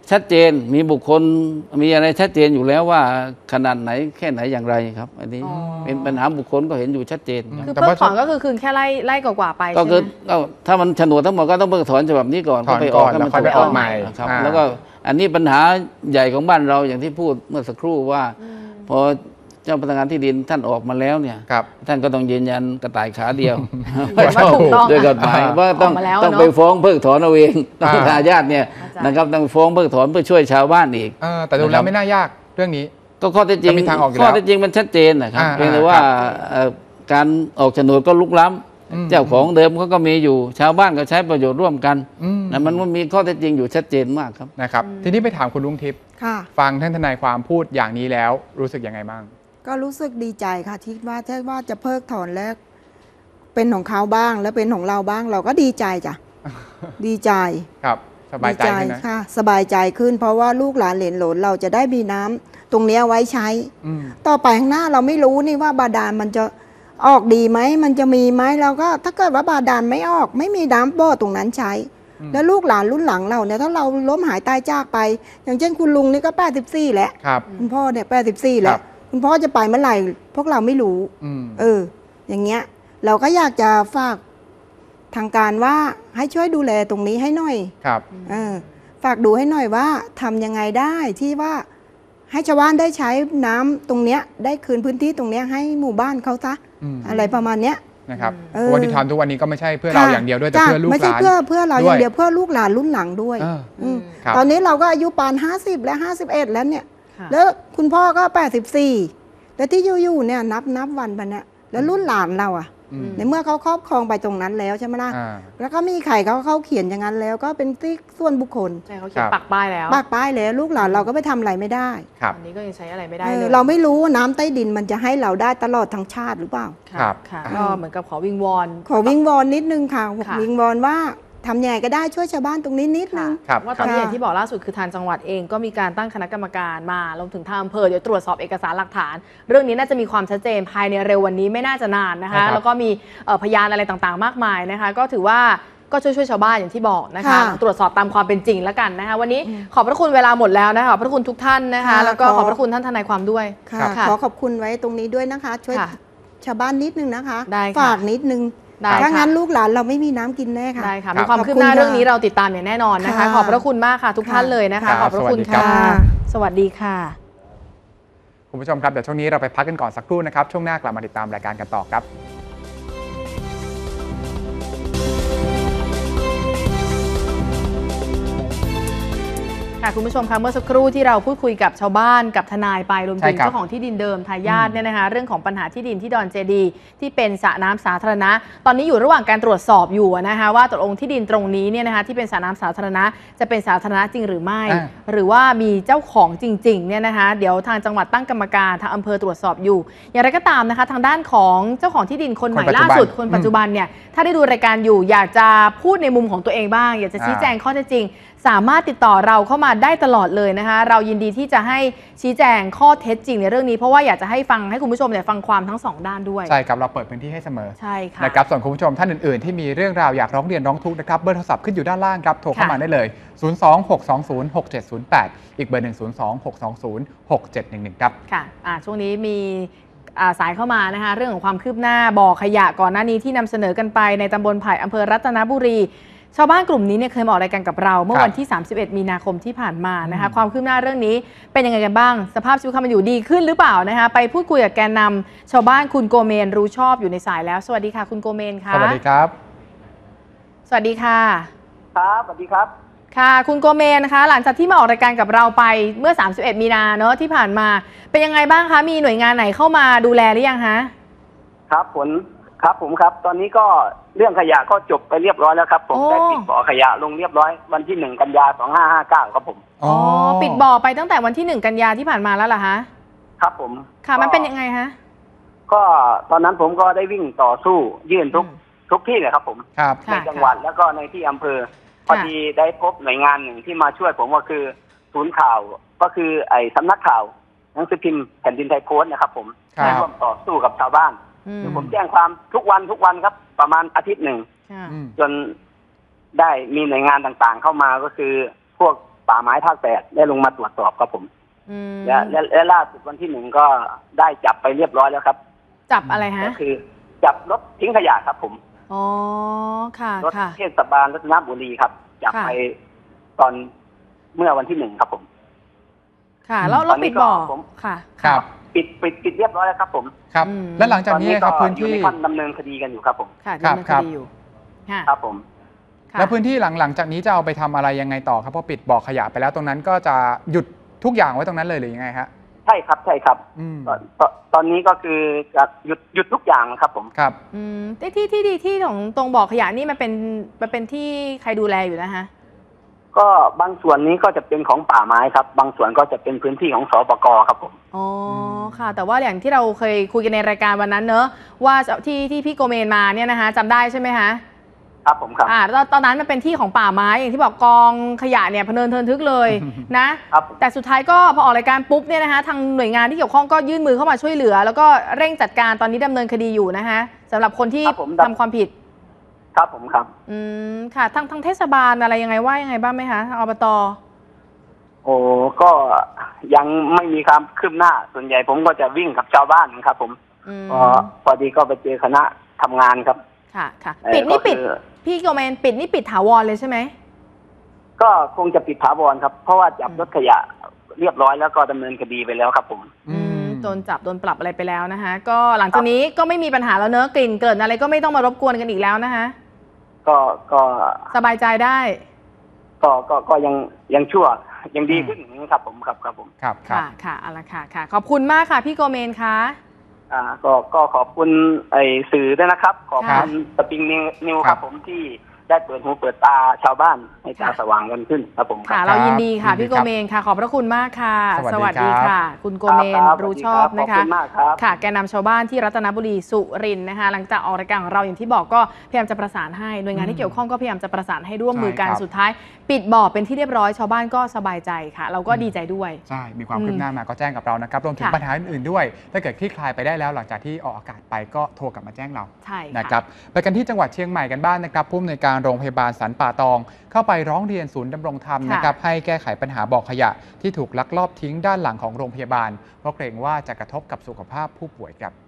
ชัดเจนมีบุคคลมีอะไรชัดเจนอยู่แล้วว่าขนาดไหนแค่ไหนอย่างไรครับอันนี้เป็นปัญหาบุคคลก็เห็นอยู่ชัดเจนครับคือเพิกถอนก็คือคืนแค่ไล่ไล่กว่าๆไปก็ใช่คือไหมก็ถ้ามันโฉนดทั้งหมดก็ต้องเพิกถอนฉบับนี้ก่อนถอนไปก่อนให้แล้วมันค่อยไปถูออกใหม่ครับอ่าแล้วก็อันนี้ปัญหาใหญ่ของบ้านเราอย่างที่พูดเมื่อสักครู่ว่าพอเจ้าพนักงานที่ดินท่านออกมาแล้วเนี่ยครับท่านก็ต้องยืนยันกระต่ายขาเดียวเห็นว่าถูกต้องด้วยกฎหมายว่าต้องออกมาแล้วต้องเนอะไปฟ้องเพิกถอนเอาเองต้องอ่าทายาทเนี่ยเข้าใจนะครับต้องฟ้องเพิกถอนเพื่อช่วยชาวบ้านอีกเออแต่ดูแล้วไม่น่ายากเรื่องนี้ก็ข้อเท็จจริงจะมีทางออกอยู่ข้อแล้วเท็จจริงมันชัดเจนนะครับอ่าเพียงแต่ว่าเอ่อการออกโฉนดก็ลุกล้ำอืมเจ้าของเดิมเขาก็มีอยู่ ชาวบ้านก็ใช้ประโยชน์ร่วมกันอืมนะมันมีข้อเท็จจริงอยู่ชัดเจนมากครับนะครับทีนี้ไปถามคุณลุงทิพย์ค่ะฟังท่านทนายความพูดอย่างนี้แล้วรู้สึกยังไงบ้างก็รู้สึกดีใจค่ะที่ว่าถ้าว่าจะเพิกถอนแล้วเป็นของเขาบ้างแล้วเป็นของเราบ้าง เราก็ดีใจจ้ะ ดีใจครับสบายใจขึ้นนะค่ะ สบายใจขึ้น เพราะว่าลูกหลานเหลนโหลนเราจะได้มีน้ำตรงเนี้ยไว้ใช้อืมต่อไปข้างหน้าเราไม่รู้นี่ว่าบาดาลมันจะออกดีไหมมันจะมีไหมเราก็ถ้าเกิดว่าบาดาลไม่ออก ไม่มีน้ำบ่อตรงนั้นใช้ แล้วลูกหลานรุ่นหลังเราเนี่ยถ้าเราล้มหายตายจากไป อย่างเช่นคุณลุงนี่ก็แปดสิบสี่แล้วครับคุณพ่อเนี่ยแปดสิบสี่แล้ครัวบคุณพ่อจะไปเมื่อไหร่พวกเราไม่รู้อืมเออ อย่างเงี้ย เราก็อยากจะฝากทางการว่าให้ช่วยดูแลตรงนี้ให้หน่อยครับเออ ฝากดูให้หน่อยว่าทำยังไงได้ที่ว่าให้ชาวบ้านได้ใช้น้ำตรงเนี้ย ได้คืนพื้นที่ตรงเนี้ยให้หมู่บ้านเขาซะอืมอะไรประมาณเนี้ยนะครับเอเพอราะว่าที่ทำทุกวันนี้ก็ไม่ใช่เพื่อเราค่ะอย่างเดียวด้วยแต่จ้ะเพื่อลูกหลานไม่ใช่เพื่อเพื่อเราอย่างเดียวด้วยเพื่อลูกหลานรุ่นหลังด้วยเอออืมครับตอนนี้เราก็อายุปานห้าสิบและห้าสิบเอ็ดแล้วเนี่ยค่ะแล้วคุณพ่อก็แปดสิบสี่แล้วที่อยู่ๆเนี่ยนับนับวันไปเนี่ยแล้วรุ่นหลานเราอ่ะอืมในเมื่อเขาครอบครองไปตรงนั้นแล้วใช่ไหมล่ะอ่าแล้วก็มีใครเขาเขาเขียนอย่างนั้นแล้วก็เป็นที่ส่วนบุคคลใช่เขาเขียนครับปักป้ายแล้วปากป้ายแล้วลูกหลานเราก็ไปทำอะไรไม่ได้ครับอันนี้ก็ยังใช้อะไรไม่ได้เอเลอย เราไม่รู้ว่าน้ำใต้ดินมันจะให้เราได้ตลอดทั้งชาติหรือเปล่าะครับค่ะก็เหมือนกับขอวิงวอนขอวิงวอนนิดนึงค่ะค่ะวิงวอนว่าทำยังไงก็ได้ช่วยชาวบ้านตรงนี้นิดนึค่ะงครับว่าตอนนี้ค่ะอย่างที่บอกล่าสุดคือทางจังหวัดเองก็มีการตั้งคณะกรรมการมารวมถึงทางอำเภอเดี๋ยวตรวจสอบเอกสารหลักฐาน เรื่องนี้น่าจะมีความชัดเจนภายในเร็ววันนี้ไม่น่าจะนานนะครัคะบแล้วก็มีเอ่อพยานอะไรต่างๆ มากมายนะคะ ก็ถือว่าก็ช่วยช่วยชาวบ้านอย่างที่บอกนะคะค่ะตรวจสอบตามความเป็นจริงแล้วกันนะคะวันนี้ขอบพระคุณเวลาหมดแล้วนะคะขอบพระคุณทุกท่านนะคะค่ะแล้วก็ขอขอบพระคุณท่านทนายความด้วยค่ะค่ะขอขอบคุณไว้ตรงนี้ด้วยนะคะ ช่วยค่ะชาวบ้านนิดนึงนะคะได้ค่ะฝากนิดนึงได้ถ้าค่ะงั้นลูกหลานเราไม่มีน้ำกินแน่ค่ะได้ค่ะครับมีความคืบหน้าเรื่องนี้เราติดตามอย่างแน่นอนนะคะค่ะขอบพระคุณมากค่ะทุกท่านเลยนะคะครับขอบพระคุณสวัสดีครัค่ะบสวัสดีค่ะคุณผู้ชมครับเดี๋ยวช่วงนี้เราไปพักกันก่อนสักครู่นะครับช่วงหน้ากลับมาติดตามรายการกันต่อครับค่ะคุณผู้ชมคะเมื่อสักครู่ที่เราพูดคุยกับชาวบ้านกับทนายไปรวมใช่ถึงครับเจ้าของที่ดินเดิมทายาทเนี่ยนะคะเรื่องของปัญหาที่ดินที่ดอนเจดีที่เป็นสระน้ำสาธารณะ ตอนนี้อยู่ระหว่างการตรวจสอบอยู่นะคะว่าตกลงที่ดินตรงนี้เนี่ยนะคะที่เป็นสระน้ำสาธารณะจะเป็นสาธารณะจริงหรือไม่อ่าหรือว่ามีเจ้าของจริงๆเนี่ยนะคะเดี๋ยวทางจังหวัดตั้งกรรมการทางอำเภอตรวจสอบอยู่ อย่างไรก็ตามนะคะทางด้านของเจ้าของที่ดินคนใหม่คนปัจจุล่าบันสุดคนปัจจุบันเนี่ยถ้าได้ดูรายการอยู่อยากจะพูดในมุมของตัวเองบ้าง อยากจะชี้แจงข้อเท็จจริง สามารถติดต่อเราเข้ามาได้ตลอดเลยนะคะ เรายินดีที่จะให้ชี้แจงข้อเท็จจริงในเรื่องนี้เพราะว่าอยากจะให้ฟังให้คุณผู้ชมเนี่ยฟังความทั้งสองด้านด้วยใช่ครับเราเปิดพื้นที่ให้เสมอใช่ค่ะนะครับส่วนคุณผู้ชมท่านอื่นๆ ที่มีเรื่องราวอยากร้องเรียนร้องทุกข์นะครับเบอร์โทรศัพท์ขึ้นอยู่ด้านล่างครับโทรเข้ามาค่ะได้เลย ศูนย์ สอง หก สอง ศูนย์ หก เจ็ด ศูนย์ แปด อีกเบอร์หนึ่ง ศูนย์ สอง หก สอง ศูนย์ หก เจ็ด หนึ่ง หนึ่ง ครับค่ะอ่าช่วงนี้มีอ่าสายเข้ามานะคะเรื่องของความคืบหน้าบ่อขยะก่อนหน้านี้ที่นำเสนอกันไปในตำบลไผ่อำเภอรัตนบุรี ชาวบ้านกลุ่มนี้เนี่ยเคยมาออกรายการกับเรา เมื่อวันที่ สามสิบเอ็ด มีนาคมที่ผ่านมานะคะอืมความคืบหน้าเรื่องนี้เป็นยังไงกันบ้าง สภาพชีวิตความเป็นอยู่ดีขึ้นหรือเปล่านะคะไปพูดคุยกับแกนนำชาวบ้านคุณโกเมนรู้ชอบอยู่ในสายแล้ว สวัสดีค่ะคุณโกเมนค่ะสวัสดีครับสวัสดีค่ะครับสวัสดีครับค่ะคุณโกเมนนะคะหลังจากที่มาออกรายการกับเราไปเมื่อ สามสิบเอ็ด มีนาเนอะที่ผ่านมาเป็นยังไงบ้างคะมีหน่วยงานไหนเข้ามาดูแลหรือยังคะครับผมครับผมครับ ตอนนี้ก็เรื่องขยะก็จบไปเรียบร้อยแล้วครับ ผมโอ้ได้ปิดบ่อขยะลงเรียบร้อยวันที่หนึ่งกันยาสองห้าห้าเก้าครับผมอ๋อปิดบ่อไปตั้งแต่วันที่หนึ่งกันยาที่ผ่านมาแล้วเหรอคะครับผมค่ะมันเป็นยังไงคะก็ตอนนั้นผมก็ได้วิ่งต่อสู้ยื่นทุกทุกที่เลยครับผมครับในจังหวัดแล้วก็ในที่อำเภอพอดีได้พบหน่วยงานหนึ่งที่มาช่วยผมก็คือศูนย์ข่าวก็คือไอ้สำนักข่าวหนังสือพิมพ์แผ่นดินไทยโพสต์นะครับผมครับได้ร่วมต่อสู้กับชาวบ้านอืมคือผมแจ้งความทุกวันทุกวันครับ ประมาณอาทิตย์หนึ่งค่ะอืมจนได้มีหน่วยงานต่างๆ เข้ามาก็คือพวกปป่าไม้ภาคแปดได้ลงมาตรวจสอบครับผมอืมและและและล่าสุดวันที่หนึ่งก็ได้จับไปเรียบร้อยแล้วครับจับอะไรฮะก็คือจับรถทิ้งขยะครับผมอ๋อค่ะรถค่ะเทศบาลรัตนบุรีครับจับค่ะไปตอนเมื่อวันที่หนึ่งครับผมค่ะแล้วตเราอนนี้ปิดบ่อก็ผมค่ะครับปิดปิดปิดเรียบร้อยแล้วครับผมครับอืมและหลังจากนี้ครับพื้นอยู่ที่ในขั้นดำเนินคดีกันอยู่ครับผมค่ะครับดำเนินครัคบดีอยู่ค่ะครับผมค่ะแล้วพื้นที่หลังหลังจากนี้จะเอาไปทำอะไรยังไงต่อครับเพราะปิดบ่อขยะไปแล้วตรงนั้นก็จะหยุดทุกอย่างไว้ตรงนั้นเลยหรือยังไงฮะใช่ครับใช่ครับอืมตอนตอนตอนนี้ก็คือจะหยุดหยุดทุกอย่างครับผมครับอืมที่ที่ที่ที่ที่ของตรงบ่อขยะนี่มันเป็นมันเป็นที่ใครดูแลอยู่นะคะก็บางส่วนนี้ก็จะเป็นของป่าไม้ครับ บางส่วนก็จะเป็นพื้นที่ของสปกครับผมอ๋อค่ะ แต่ว่าอย่างที่เราเคยคุยกันในรายการวันนั้นเนอะว่าที่ที่พี่โกเมนมาเนี่ยนะคะจำได้ใช่ไหมคะครับผมครับอ่าตอนตอนนั้นมันเป็นที่ของป่าไม้อย่างที่บอกกองขยะเนี่ยพะเนินเทินทึกเลยนะครับแต่สุดท้ายก็พอออกรายการปุ๊บเนี่ยนะคะทางหน่วยงานที่เกี่ยวข้องก็ยื่นมือเข้ามาช่วยเหลือ แล้วก็เร่งจัดการตอนนี้ดำเนินคดีอยู่นะคะสำหรับคนที่ครับผมทำความผิดครับผมครับอืมค่ะทางทางเทศบาลอะไรยังไงว่ายังไงบ้างไหมคะทางอบตโอ้ก็ยังไม่มีความคืบหน้า ส่วนใหญ่ผมก็จะวิ่งกับชาวบ้านครับผมอืมพอพอดีก็ไปเจอคณะทำงานครับค่ะค่ะเอ่อปิดนี่ก็คือปิดพี่โกเมนปิดนี่ปิดถาวรเลยใช่ไหมก็คงจะปิดถาวรครับ เพราะว่าจับรถขยะเรียบร้อยแล้วก็ดำเนินคดีไปแล้วครับผมอืมโดนจับโดนปรับอะไรไปแล้วนะคะก็หลังจากนี้ก็ไม่มีปัญหาแล้วเนอะกลิ่นเกิดอะไรก็ไม่ต้องมารบกวนกันอีกแล้วนะคะก็ก็สบายใจได้ก็ก็ก็ยังยังชั่วยังดีขึ้นอย่างนี้ครับผมครับครับผมครับครับค่ะค่ะเอาละค่ะค่ะ ขอบคุณมากค่ะพี่โกเมนค่ะอ่าก็ก็ขอบคุณไอ้สื่อด้วยนะครับ ขอบคุณสปริงนิวคครัรับบ ผมที่ได้เปิดหูเปิดตาชาวบ้านให้ตาค่ะสว่างกันขึ้นครับผมคค่ะรับเรายินดีค่ะยินดีพี่โกเมนค่ะ ขอบพระคุณมากค่ะสวัสดีครับค่ะ คุณโกเมนครับรู้สวัสดีชอบขนะอบคะคุณมากครับค่ะแกนนำชาวบ้านที่รัตนบุรีสุรินทร์นะคะ หลังจากออกรายการของเราอย่างที่บอกก็พยายามจะประสานให้หน่วยงานที่เกี่ยวข้องก็พยายามจะประสานให้ร่วมมือกันใช่ครับสุดท้าย ปิดบ่อเป็นที่เรียบร้อยชาวบ้านก็สบายใจค่ะ เราก็ดีใจด้วยใช่ มีความคืบหน้ามาก็แจ้งกับเรานะครับ รวมถึงค่ะปัญหาอื่นๆด้วย ถ้าเกิดคลี่คลายไปได้แล้วหลังจากที่ออกอากาศไปก็โทรกลับมาแจ้งเราใช่นะคค่ะรับ ไปกันที่จังหวัดเชียงใหม่กันบ้างนะครับ ผู้อำนวยการโรงพยาบาลสันป่าตอง เข้าไปร้องเรียนศูนย์ดำรงธรรมค่ะนะครับ ให้แก้ไขปัญหาบ่อขยะที่ถูกลักลอบทิ้งด้านหลังของโรงพยาบาล เพราะเกรงว่าจะกระทบกับสุขภาพผู้ป่วยครับ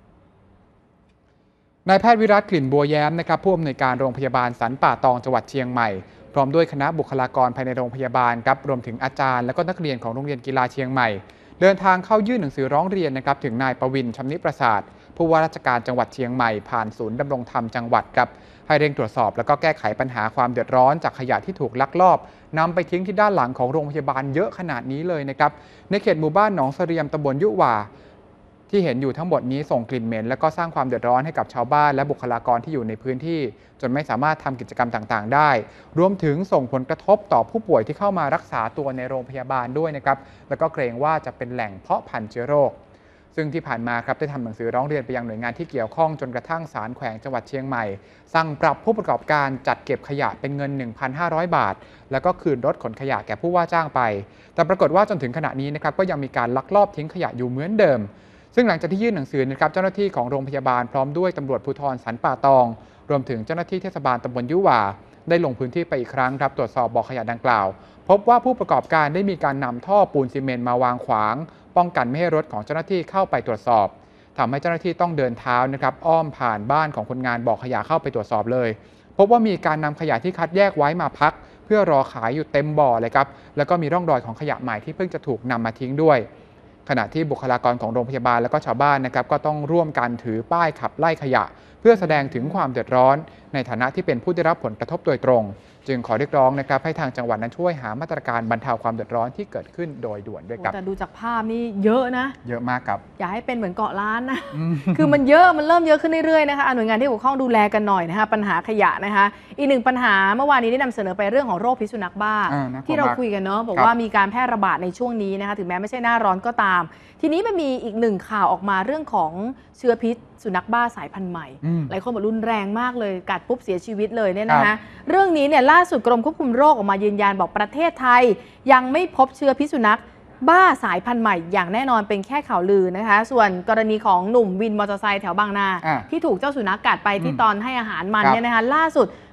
นายแพทย์วิรัตกลิ่นบัวแย้มนะครับผู้อำนวยการโรงพยาบาลสันป่าตองจังหวัดเชียงใหม่พร้อมด้วยคณะบุคลากรภายในโรงพยาบาลครับรวมถึงอาจารย์และก็นักเรียนของโรงเรียนกีฬาเชียงใหม่ เดินทางเข้ายื่นหนังสือร้องเรียนนะครับถึงนายประวินชำนิประสาทผู้ว่าราชการจังหวัดเชียงใหม่ผ่านศูนย์ดำรงธรรมจังหวัดครับให้เร่งตรวจสอบแล้วก็แก้ไขปัญหาความเดือดร้อนจากขยะที่ถูกลักลอบนำไปทิ้งที่ด้านหลังของโรงพยาบาลเยอะขนาดนี้เลยนะครับในเขตหมู่บ้านหนองเสรียมตำบลยุหว่า ที่เห็นอยู่ทั้งหมดนี้ส่งกลิ่นเหม็นและก็สร้างความเดือดร้อนให้กับชาวบ้านและบุคลากรที่อยู่ในพื้นที่ จนไม่สามารถทำกิจกรรมต่างๆ ได้ รวมถึงส่งผลกระทบต่อผู้ป่วยที่เข้ามารักษาตัวในโรงพยาบาลด้วยนะครับแล้วก็เกรงว่าจะเป็นแหล่งเพาะพันธุ์เชื้อโรค ซึ่งที่ผ่านมาครับได้ทำหนังสือร้องเรียนไปยังหน่วยงานที่เกี่ยวข้องจนกระทั่งศาลแขวงจังหวัดเชียงใหม่ สั่งปรับผู้ประกอบการจัดเก็บขยะเป็นเงิน หนึ่งพันห้าร้อย บาท แล้วก็คืนรถขนขยะแก่ผู้ว่าจ้างไป แต่ปรากฏว่าจนถึงขณะนี้นะครับก็ยังมีการลักลอบทิ้งขยะอยู่เหมือนเดิม ซึ่งหลังจากที่ยื่นหนังสือนะครับเจ้าหน้าที่ของโรงพยาบาลพร้อมด้วยตำรวจภูธรสันป่าตอง รวมถึงเจ้าหน้าที่เทศบาลตำบลยุหว่าได้ลงพื้นที่ไปอีกครั้งครับตรวจสอบบ่อขยะดังกล่าว พบว่าผู้ประกอบการได้มีการนำท่อปูนซีเมนต์มาวางขวาง ป้องกันไม่ให้รถของเจ้าหน้าที่เข้าไปตรวจสอบทำให้เจ้าหน้าที่ต้องเดินเท้านะครับอ้อมผ่านบ้านของคนงานบ่อขยะเข้าไปตรวจสอบเลยพบว่ามีการนำขยะที่คัดแยกไว้มาพัก เพื่อรอขายอยู่เต็มบ่อเลยครับแล้วก็มีร่องรอยของขยะใหม่ที่เพิ่งจะถูกนำมาทิ้งด้วย ขณะที่บุคลากรของโรงพยาบาลและก็ชาวบ้านนะครับก็ต้องร่วมกันถือป้ายขับไล่ขยะ เพื่อแสดงถึงความเดือดร้อนในฐานะที่เป็นผู้ได้รับผลกระทบโดยตรง จึงขอเรียกร้องนะครับให้ทางจังหวัดนั้นช่วยหามาตรการบรรเทาความเดือดร้อนที่เกิดขึ้นโดยด่วนด้วยครับแต่ดูจากภาพนี่เยอะนะเยอะมากครับอย่าให้เป็นเหมือนเกาะล้านนะอืมคือมันเยอะ มันเริ่มเยอะขึ้นเรื่อยๆนะคะอ่ะหน่วยงานที่เกี่ยวข้องดูแลกันหน่อยนะคะปัญหาขยะนะคะ อีกหนึ่งปัญหาเมื่อวานนี้ได้นำเสนอไปเรื่องของโรคพิษสุนัขบ้าอ่าน่ากลัวที่เรามากคุยกันเนาะบอกครับว่ามีการแพร่ระบาดในช่วงนี้นะคะถึงแม้ไม่ใช่หน้าร้อนก็ตาม ทีนี้มันมีอีกหนึ่งข่าวออกมาเรื่องของเชื้อพิษสุนัขบ้าสายพันธุ์ใหม่อืมหลายคนบอกรุนแรงมากเลยกัดปุ๊บเสียชีวิตเลยเนี่ยนะครัคะบเรื่องนี้เนี่ยล่าสุดกรมควบคุมโรคออกมายืนยันบอกประเทศไทย ยังไม่พบเชื้อพิษสุนัขบ้าสายพันธุ์ใหม่อย่างแน่นอนเป็นแค่ข่าวลือนะคะ ส่วนกรณีของหนุ่มวินมอเตอร์ไซค์แถวบางนาอ่ะที่ถูกเจ้าสุนัขกัดไปที่อืมตอนให้อาหารมันครับเนี่ยนะคะล่าสุด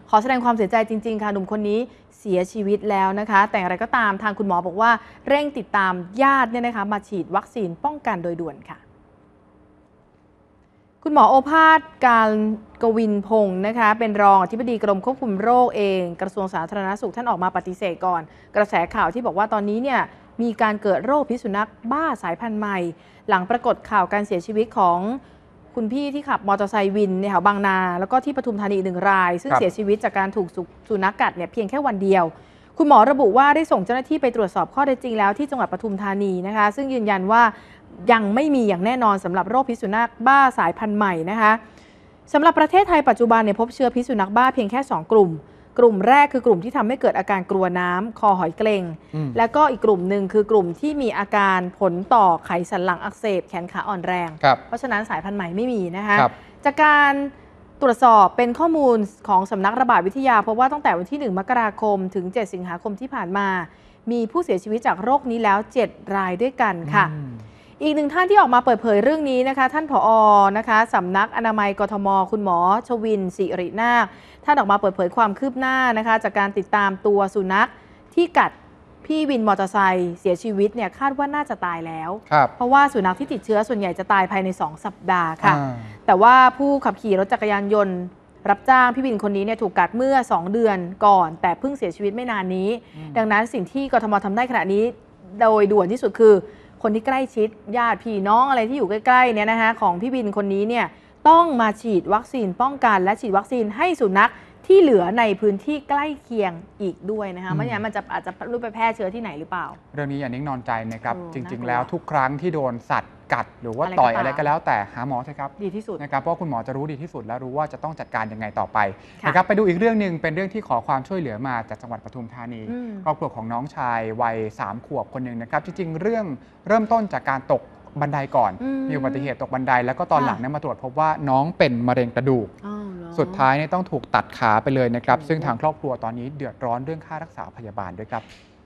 ขอแสดงความเสียใจจริงๆค่ะหนุ่มคนนี้เสียชีวิตแล้วนะคะ แต่อย่างไรก็ตามทางคุณหมอบอกว่าเร่งติดตามญาติเนี่ยนะคะมาฉีดวัคซีนป้องกันโดยด่วนค่ะคุณหมอโอภาสการกวินพงศ์นะคะเป็นรองอธิบดีกรมควบคุมโรคเองกระทรวงสาธารณสุขท่านออกมาปฏิเสธก่อนกระแสข่าวที่บอกว่าตอนนี้เนี่ยมีการเกิดโรคพิษสุนัขบ้าสายพันธุ์ใหม่หลังปรากฏข่าวการเสียชีวิตของคุณพี่ที่ขับมอเตอร์ไซค์วินในแถวบางนาแล้วก็ที่ปทุมธานีอีกหนึ่งรายซึ่งเสียชีวิตจากการถูกสุนัขกัดเนี่ยเพียงแค่วันเดียวคุณหมอระบุว่าได้ส่งเจ้าหน้าที่ไปตรวจสอบข้อเท็จจริงแล้วที่จังหวัดปทุมธานีนะคะซึ่งยืนยันว่ายังไม่มีอย่างแน่นอนสำหรับโรคพิษสุนัขบ้าสายพันธุ์ใหม่นะคะสำหรับประเทศไทยปัจจุบันเนี่ยพบเชื้อพิษสุนัขบ้าเพียงแค่สองกลุ่มกลุ่มแรกคือกลุ่มที่ทำให้เกิดอาการกลัวน้ำคอหอยเกร็งแล้วก็อีกกลุ่มหนึ่งคือกลุ่มที่มีอาการผลต่อไขสันหลังอักเสบแขนขาอ่อนแรงเพราะฉะนั้นสายพันธุ์ใหม่ไม่มีนะคะจากการตรวจสอบเป็นข้อมูลของสำนักระบาดวิทยาพบว่าตั้งแต่วันที่หนึ่งมกราคมถึงเจ็ดสิงหาคมที่ผ่านมามีผู้เสียชีวิตจากโรคนี้แล้วเจ็ดรายด้วยกันค่ะอีกหนึ่งท่านที่ออกมาเปิดเผยเรื่องนี้นะคะท่านผอ.นะคะสำนักอนามัยกทม.คุณหมอชวินศิรินาคท่านออกมาเปิดเผยความคืบหน้านะคะจากการติดตามตัวสุนัขที่กัดพี่วินมอเตอร์ไซค์เสียชีวิตเนี่ยคาดว่าน่าจะตายแล้วเพราะว่าสุนัขที่ติดเชื้อส่วนใหญ่จะตายภายในสองสัปดาห์ค่ะแต่ว่าผู้ขับขี่รถจักรยานยนต์รับจ้างพี่วินคนนี้เนี่ยถูกกัดเมื่อสองเดือนก่อนแต่เพิ่งเสียชีวิตไม่นานนี้ดังนั้นสิ่งที่กทม.ทำได้ขณะนี้โดยด่วนที่สุดคือคนที่ใกล้ชิดญาติพี่น้องอะไรที่อยู่ใกล้ๆเนี่ยนะคะของพี่วินคนนี้เนี่ยต้องมาฉีดวัคซีนป้องกันและฉีดวัคซีนให้สุนัขที่เหลือในพื้นที่ใกล้เคียงอีกด้วยนะคะไม่อย่างนั้นมันจะอาจจะรู้ไปแพร่เชื้อที่ไหนหรือเปล่าเรื่องนี้อย่านิ่งนอนใจนะครับจริงๆแล้วทุกครั้งที่โดนสัตว์กัดหรือว่าต่อยอะไรก็แล้วแต่หาหมอใช่ครับดีที่สุดนะครับเพราะคุณหมอจะรู้ดีที่สุดและรู้ว่าจะต้องจัดการยังไงต่อไปนะครับไปดูอีกเรื่องหนึ่งเป็นเรื่องที่ขอความช่วยเหลือมาจากจังหวัดปทุมธานีครอบครัวของน้องชายวัยสามขวบคนหนึ่งนะครับจริงๆเรื่องเริ่มต้นจากการตกบันไดก่อนมีอุบัติเหตุตกบันไดแล้วก็ตอนหลังเนี่ยมาตรวจพบว่าน้องเป็นมะเร็งกระดูกสุดท้ายเนี่ยต้องถูกตัดขาไปเลยนะครับซึ่งทางครอบครัวตอนนี้เดือดร้อนเรื่องค่ารักษาพยาบาลด้วยครับ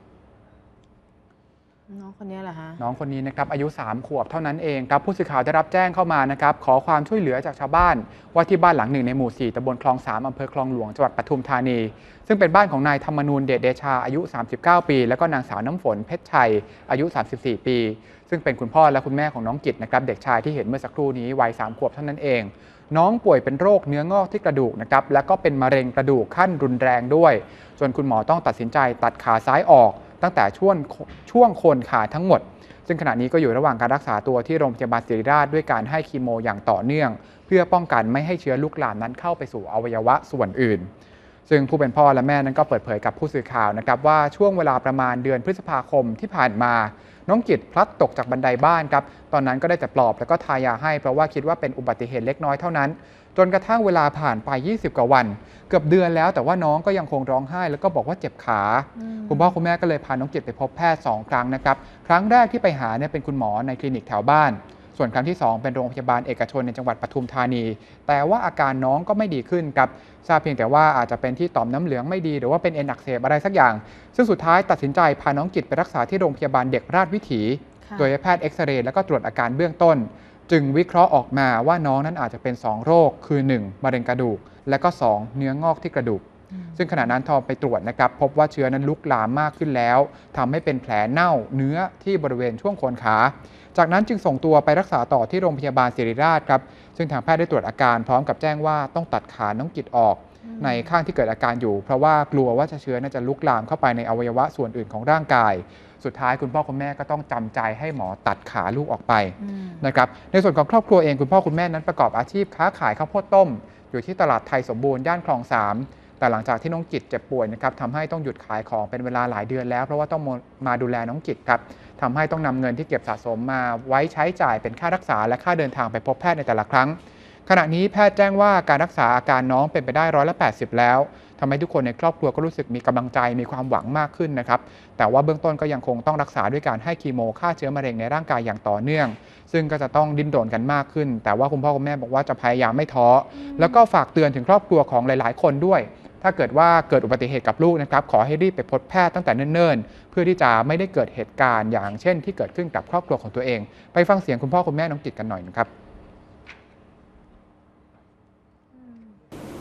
น้องคนนี้เหรอฮะน้องคนนี้นะครับอายุสามขวบเท่านั้นเองครับผู้สื่อข่าวได้รับแจ้งเข้ามานะครับขอความช่วยเหลือจากชาวบ้านว่าที่บ้านหลังหนึ่งในหมู่สี่ตำบลคลองสามอำเภอคลองหลวงจังหวัดปทุมธานีซึ่งเป็นบ้านของนายธรรมนูญเดชเดชาอายุสามสิบเก้าปีแล้วก็นางสาวน้ำฝนเพชรชัยอายุสามสิบสี่ปีซึ่งเป็นคุณพ่อและคุณแม่ของน้องกิตนะครับเด็กชายที่เห็นเมื่อสักครู่นี้วัยสามขวบเท่านั้นเองน้องป่วยเป็นโรคเนื้องอกที่กระดูกนะครับแล้วก็เป็นมะเร็งกระดูกขั้นรุนแรงด้วยจนคุณหมอต้องตัดสินใจตัดขาซ้ายออกตั้งแต่ช่วงช่วงโคนขาทั้งหมดซึ่งขณะนี้ก็อยู่ระหว่างการรักษาตัวที่โรงพยาบาลศิริราชด้วยการให้คีโมอย่างต่อเนื่องเพื่อป้องกันไม่ให้เชื้อลุกลามนั้นเข้าไปสู่อวัยวะส่วนอื่นซึ่งผู้เป็นพ่อและแม่นั้นก็เปิดเผยกับผู้สื่อข่าวนะครับว่าช่วงเวลาประมาณเดือนพฤษภาคมที่ผ่านมาน้องกิตพลัดตกจากบันไดบ้านครับตอนนั้นก็ได้แต่ปลอบแล้วก็ทายาให้เพราะว่าคิดว่าเป็นอุบัติเหตุเล็กน้อยเท่านั้นจนกระทั่งเวลาผ่านไปยี่สิบกว่าวันเกือบเดือนแล้วแต่ว่าน้องก็ยังคงร้องไห้แล้วก็บอกว่าเจ็บขาคุณพ่อคุณแม่ก็เลยพาน้องกิตไปพบแพทย์สองครั้งนะครับครั้งแรกที่ไปหาเนี่ยเป็นคุณหมอในคลินิกแถวบ้านส่วนครั้งที่สองเป็นโรงพยาบาลเอกชนในจังหวัดปทุมธานีแต่ว่าอาการน้องก็ไม่ดีขึ้นครับทราบเพียงแต่ว่าอาจจะเป็นที่ต่อมน้ำเหลืองไม่ดีหรือว่าเป็นเอ็นอักเสบอะไรสักอย่างซึ่งสุดท้ายตัดสินใจพาน้องกิตไปรักษาที่โรงพยาบาลเด็กราชวิถีโดยแพทย์เอ็กซเรย์แล้วก็ตรวจอาการเบื้องต้นจึงวิเคราะห์ออกมาว่าน้องนั้นอาจจะเป็นสองโรคคือหนึ่งมะเร็งกระดูกและก็สองเนื้องอกที่กระดูกซึ่งขณะนั้นทอไปตรวจนะครับพบว่าเชื้อนั้นลุกลามมากขึ้นแล้วทำให้เป็นแผลเน่าเนื้อที่บริเวณช่วงโคนขาจากนั้นจึงส่งตัวไปรักษาต่อที่โรงพยาบาลศิริราชครับซึ่งทางแพทย์ได้ตรวจอาการพร้อมกับแจ้งว่าต้องตัดขาน้องกิตออกในข้างที่เกิดอาการอยู่เพราะว่ากลัวว่าเชื้อน่าจะลุกลามเข้าไปในอวัยวะส่วนอื่นของร่างกายสุดท้ายคุณพ่อคุณแม่ก็ต้องจำใจให้หมอตัดขาลูกออกไปนะครับในส่วนของครอบครัวเองคุณพ่อคุณแม่นั้นประกอบอาชีพค้าขายข้าวโพดต้มอยู่ที่ตลาดไทยสมบูรณ์ย่านคลองสามแต่หลังจากที่น้องกิตเจ็บป่วยนะครับทำให้ต้องหยุดขายของเป็นเวลาหลายเดือนแล้วเพราะว่าต้องมาดูแลน้องกิตครับทำให้ต้องนำเงินที่เก็บสะสมมาไว้ใช้จ่ายเป็นค่ารักษาและค่าเดินทางไปพบแพทย์ในแต่ละครั้งขณะนี้แพทย์แจ้งว่าการรักษาอาการน้องเป็นไปได้ร้อยละแปดสิบแล้วทำให้ทุกคนในครอบครัวก็รู้สึกมีกำลังใจมีความหวังมากขึ้นนะครับแต่ว่าเบื้องต้นก็ยังคงต้องรักษาด้วยการให้คีโมฆ่าเชื้อมะเร็งในร่างกายอย่างต่อเนื่องซึ่งก็จะต้องดิ้นรนกันมากขึ้นแต่ว่าคุณพ่อคุณแม่บอกว่าจะพยายามไม่ท้อแล้วก็ฝากเตือนถึงครอบครัวของหลายๆคนด้วยถ้าเกิดว่าเกิดอุบัติเหตุกับลูกนะครับขอให้รีบไปพบแพทย์ตั้งแต่เนิ่นๆเพื่อที่จะไม่ได้เกิดเหตุการณ์อย่างเช่นที่เกิดขึ้นกับครอบครัวของตัวเองไปฟังเสียงคุณพ่อคุณแม่น้องกิตกันหน่อยนะครับ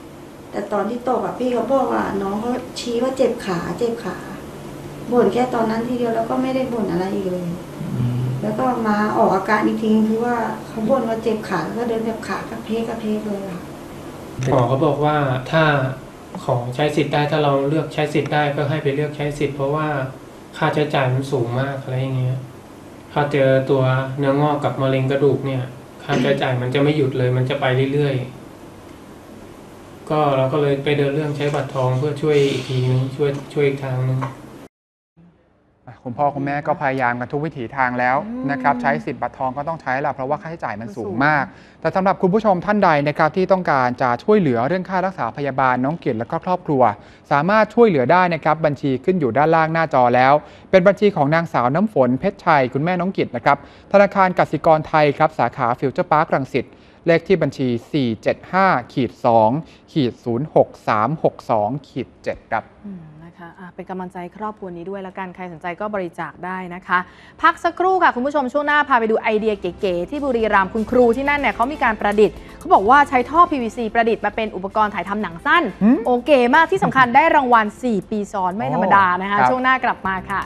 แต่ตอนที่ตกอ่ะพี่เขาบอกว่าน้องเขาชี้ว่าเจ็บขาเจ็บขาบ่นแค่ตอนนั้นทีเดียวแล้วก็ไม่ได้บ่นอะไรอีกเลยแล้วก็มาออกอาการอีกทีคือว่าเขาบ่นว่าเจ็บขาแล้วก็เดินแบบขากระเพกกระเพกเลยค่ะหมอเขาบอกว่าถ้าของใช้สิทธิ์ได้ถ้าเราเลือกใช้สิทธิ์ได้ก็ให้ไปเลือกใช้สิทธิ์เพราะว่าค่าใช้จ่ายมันสูงมากอะไรอย่างเงี้ยถ้าเจอตัวเนื้องอกกับมะเร็งกระดูกเนี่ยค่าใช้จ่ายมันจะไม่หยุดเลยมันจะไปเรื่อยๆก็เราก็เลยไปเดินเรื่องใช้บัตรทองเพื่อช่วยอีกทีนึงช่วยช่วยอีกทางนึงคุณพ่อคุณแม่ก็พยายามกันทุกวิถีทางแล้วนะครับใช้สิทธิ์บัตรทองก็ต้องใช้แหละเพราะว่าค่าใช้จ่ายมันสูงมากแต่สำหรับคุณผู้ชมท่านใดนะครับที่ต้องการจะช่วยเหลือเรื่องค่ารักษาพยาบาลน้องเกดและก็ครอบครัวสามารถช่วยเหลือได้นะครับบัญชีขึ้นอยู่ด้านล่างหน้าจอแล้วเป็นบัญชีของนางสาวน้ำฝนเพชรชัยคุณแม่น้องกิจนะครับธนาคารกสิกรไทยครับสาขาฟิวเจอร์พาร์ครังสิตเลขที่บัญชี สี่ เจ็ด ห้า สอง ศูนย์ หก สาม หก สอง เจ็ด ครับเป็นกำลังใจครอบครัวนี้ด้วยแล้วกันใครสนใจก็บริจาคได้นะคะพักสักครู่ค่ะคุณผู้ชมช่วงหน้าพาไปดูไอเดียเก๋ๆที่บุรีรัมย์คุณครูที่นั่นเนี่ยเขามีการประดิษฐ์เขาบอกว่าใช้ท่อ พี วี ซี ประดิษฐ์มาเป็นอุปกรณ์ถ่ายทำหนังสั้นโอเคมากที่สำคัญได้รางวัลสี่ปีซ้อนไม่ธรรมดานะคะช่วงหน้ากลับมาค่ะ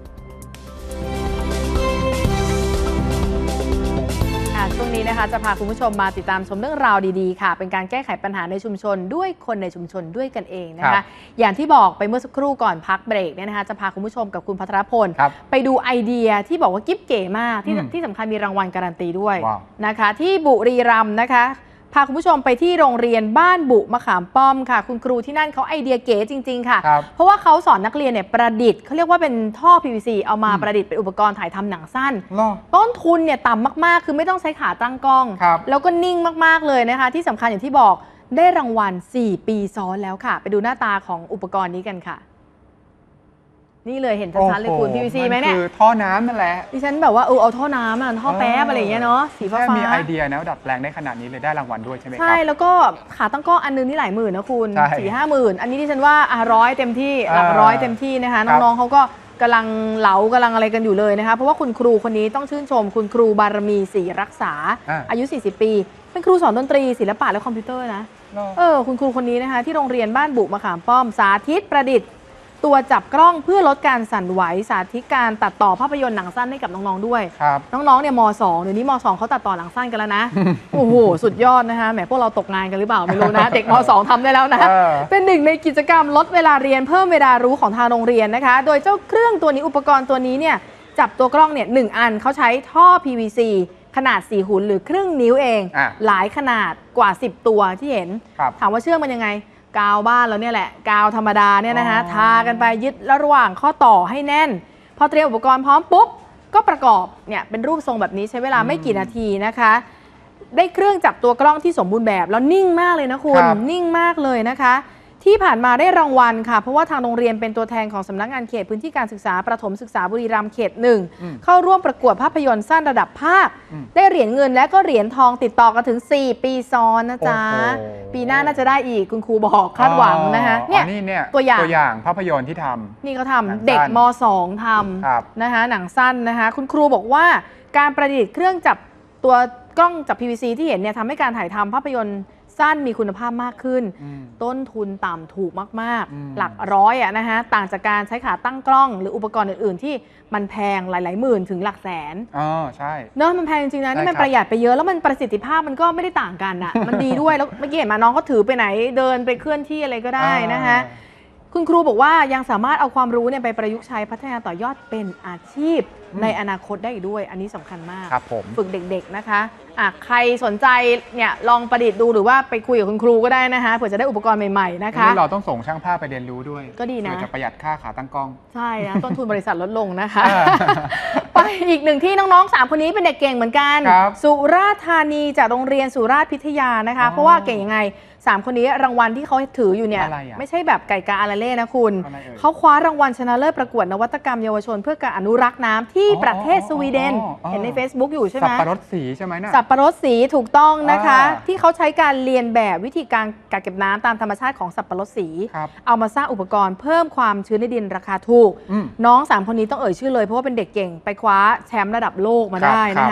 ช่วงนี้นะคะจะพาคุณผู้ชมมาติดตามชมเรื่องราวดีๆค่ะเป็นการแก้ไขปัญหาในชุมชนด้วยคนในชุมชนด้วยกันเองนะคะอย่างที่บอกไปเมื่อสักครู่ก่อนพักเบรกเนี่ยนะคะจะพาคุณผู้ชมกับคุณภัทรพลไปดูไอเดียที่บอกว่ากิ๊บเก๋มากที่ที่สำคัญมีรางวัลการันตีด้วยนะคะที่บุรีรัมย์นะคะพาคุณผู้ชมไปที่โรงเรียนบ้านบุมะขามป้อมค่ะคุณครูที่นั่นเขาไอเดียเก๋จริงๆค่ะเพราะว่าเขาสอนนักเรียนเนี่ยประดิษฐ์เขาเรียกว่าเป็นท่อ พี วี ซี เอามาประดิษฐ์เป็นอุปกรณ์ถ่ายทำหนังสั้นต้นทุนเนี่ยต่ำมากๆคือไม่ต้องใช้ขาตั้งกล้องแล้วก็นิ่งมากๆเลยนะคะที่สำคัญอย่างที่บอกได้รางวัลสี่ปีซ้อนแล้วค่ะไปดูหน้าตาของอุปกรณ์นี้กันค่ะนี่เลยเห็นชัดๆเลยคุณ พี วี ซี ไหมเนี่ยคือท่อน้ำนั่นแหละดิฉันแบบว่าเออเอาท่อน้ำอ่ะท่อแป๊บอะไรอย่างเงี้ยเนาะสีฟ้าแค่มีไอเดียนะดัดแปลงได้ขนาดนี้เลยได้รางวัลด้วยใช่ไหมครับใช่แล้วก็ขาตั้งกล้องอันนึงนี่หลายหมื่นนะคุณสี่ห้าหมื่นอันนี้ดิฉันว่าอ่ะร้อยเต็มที่หลักร้อยเต็มที่นะคะน้องๆเขาก็กำลังเหลากำลังอะไรกันอยู่เลยนะคะเพราะว่าคุณครูคนนี้ต้องชื่นชมคุณครูบารมีศรีรักษาอายุสี่สิบปีเป็นครูสอนดนตรีศิลปะและคอมพิวเตอร์นะเออคุณครูคนนี้นะคะที่โรงเรียนบ้านบุมะขามป้อมสาธิตประดิษฐ์ตัวจับกล้องเพื่อลดการสั่นไหวสาธิตการตัดต่อภาพยนตร์หนังสั้นให้กับน้องๆด้วยน้องๆเนี่ยม.สอง เดี๋ยวนี้ม.สอง เขาตัดต่อหนังสั้นกันแล้วนะ โอ้โหสุดยอดนะคะแหมพวกเราตกงานกันหรือเปล่าไม่รู้นะ เด็กม.สอง ทำได้แล้วนะเป็นหนึ่งในกิจกรรมลดเวลาเรียนเพิ่มเวลารู้ของทางโรงเรียนนะคะโดยเจ้าเครื่องตัวนี้อุปกรณ์ตัวนี้เนี่ยจับตัวกล้องเนี่ยหนึ่งอันเขาใช้ท่อ พี วี ซี ขนาดสี่หุ่นหรือครึ่งนิ้วเองหลายขนาดกว่าสิบตัวที่เห็นถามว่าเชื่อมมันยังไงกาวบ้านเราเนี่ยแหละกาวธรรมดาเนี่ยนะคะทากันไปยึดระหว่างข้อต่อให้แน่นพอเตรียมอุปกรณ์พร้อมปุ๊บก็ประกอบเนี่ยเป็นรูปทรงแบบนี้ใช้เวลาไม่กี่นาทีนะคะได้เครื่องจับตัวกล้องที่สมบูรณ์แบบแล้วนิ่งมากเลยนะคุณนิ่งมากเลยนะคะที่ผ่านมาได้รางวัลค่ะเพราะว่าทางโรงเรียนเป็นตัวแทนของสำนักงานเขตพื้นที่การศึกษาประถมศึกษาบุรีรัมย์เขตหนึ่งเข้าร่วมประกวดภาพยนตร์สั้นระดับภาคได้เหรียญเงินและก็เหรียญทองติดต่อกันถึงสี่ปีซ้อนนะจ๊ะปีหน้าน่าจะได้อีกคุณครูบอกคาดหวังนะคะเนี่ยตัวอย่างตัวอย่างภาพยนตร์ที่ทำนี่เขาทำเด็กม.สอง ทำนะคะหนังสั้นนะคะคุณครูบอกว่าการประดิษฐ์เครื่องจับตัวกล้องจับ พี วี ซี ที่เห็นเนี่ยทำให้การถ่ายทำภาพยนตร์สั้นมีคุณภาพมากขึ้นต้นทุนต่ำถูกมากๆหลักร้อยอะนะคะต่างจากการใช้ขาตั้งกล้องหรืออุปกรณ์อื่นๆที่มันแพงหลายๆหมื่นถึงหลักแสนอ๋อใช่เนอะมันแพงจริงๆนะนี่มันประหยัดไปเยอะแล้วมันประสิทธิภาพมันก็ไม่ได้ต่างกันอะมันดีด้วยแล้วเมื่อกี้เห็นมาน้องเขาถือไปไหนเดินไปเคลื่อนที่อะไรก็ได้นะคะคุณครูบอกว่ายังสามารถเอาความรู้เนี่ยไปประยุกต์ใช้พัฒนาต่อยอดเป็นอาชีพในอนาคตได้อีกด้วยอันนี้สำคัญมากฝึกเด็กๆนะคะอ่ะใครสนใจเนี่ยลองประดิษฐ์ดูหรือว่าไปคุยกับคุณครูก็ได้นะคะเผื่อจะได้อุปกรณ์ใหม่ๆนะคะเราต้องส่งช่างภาพไปเรียนรู้ด้วยก็ดีนะเพื่อจะประหยัดค่าขาตั้งกล้องใช่นะต้นทุนบริษัทลดลงนะคะไปอีกหนึ่งที่น้องๆสามคนนี้เป็นเด็กเก่งเหมือนกันสุราษฎร์ธานีจากโรงเรียนสุราษฎร์พิทยานะคะเพราะว่าเก่งยังไงสามคนนี้รางวัลที่เขาถืออยู่เนี่ยไม่ใช่แบบไก่กาอาราเล่นะคุณเขาคว้ารางวัลชนะเลิศประกวดนวัตกรรมเยาวชนเพื่อการอนุรักษ์น้ำที่ประเทศสวีเดนเห็นใน Facebook อยู่ใช่ไหมสับปะรดสีใช่ไหมนะสับปะรดสีถูกต้องนะคะที่เขาใช้การเรียนแบบวิธีการกักเก็บน้ำตามธรรมชาติของสับปะรดสีเอามาสร้างอุปกรณ์เพิ่มความชื้นในดินราคาถูกน้องสามคนนี้ต้องเอ่ยชื่อเลยเพราะว่าเป็นเด็กเก่งไปคว้าแชมป์ระดับโลกมาได้นะคะ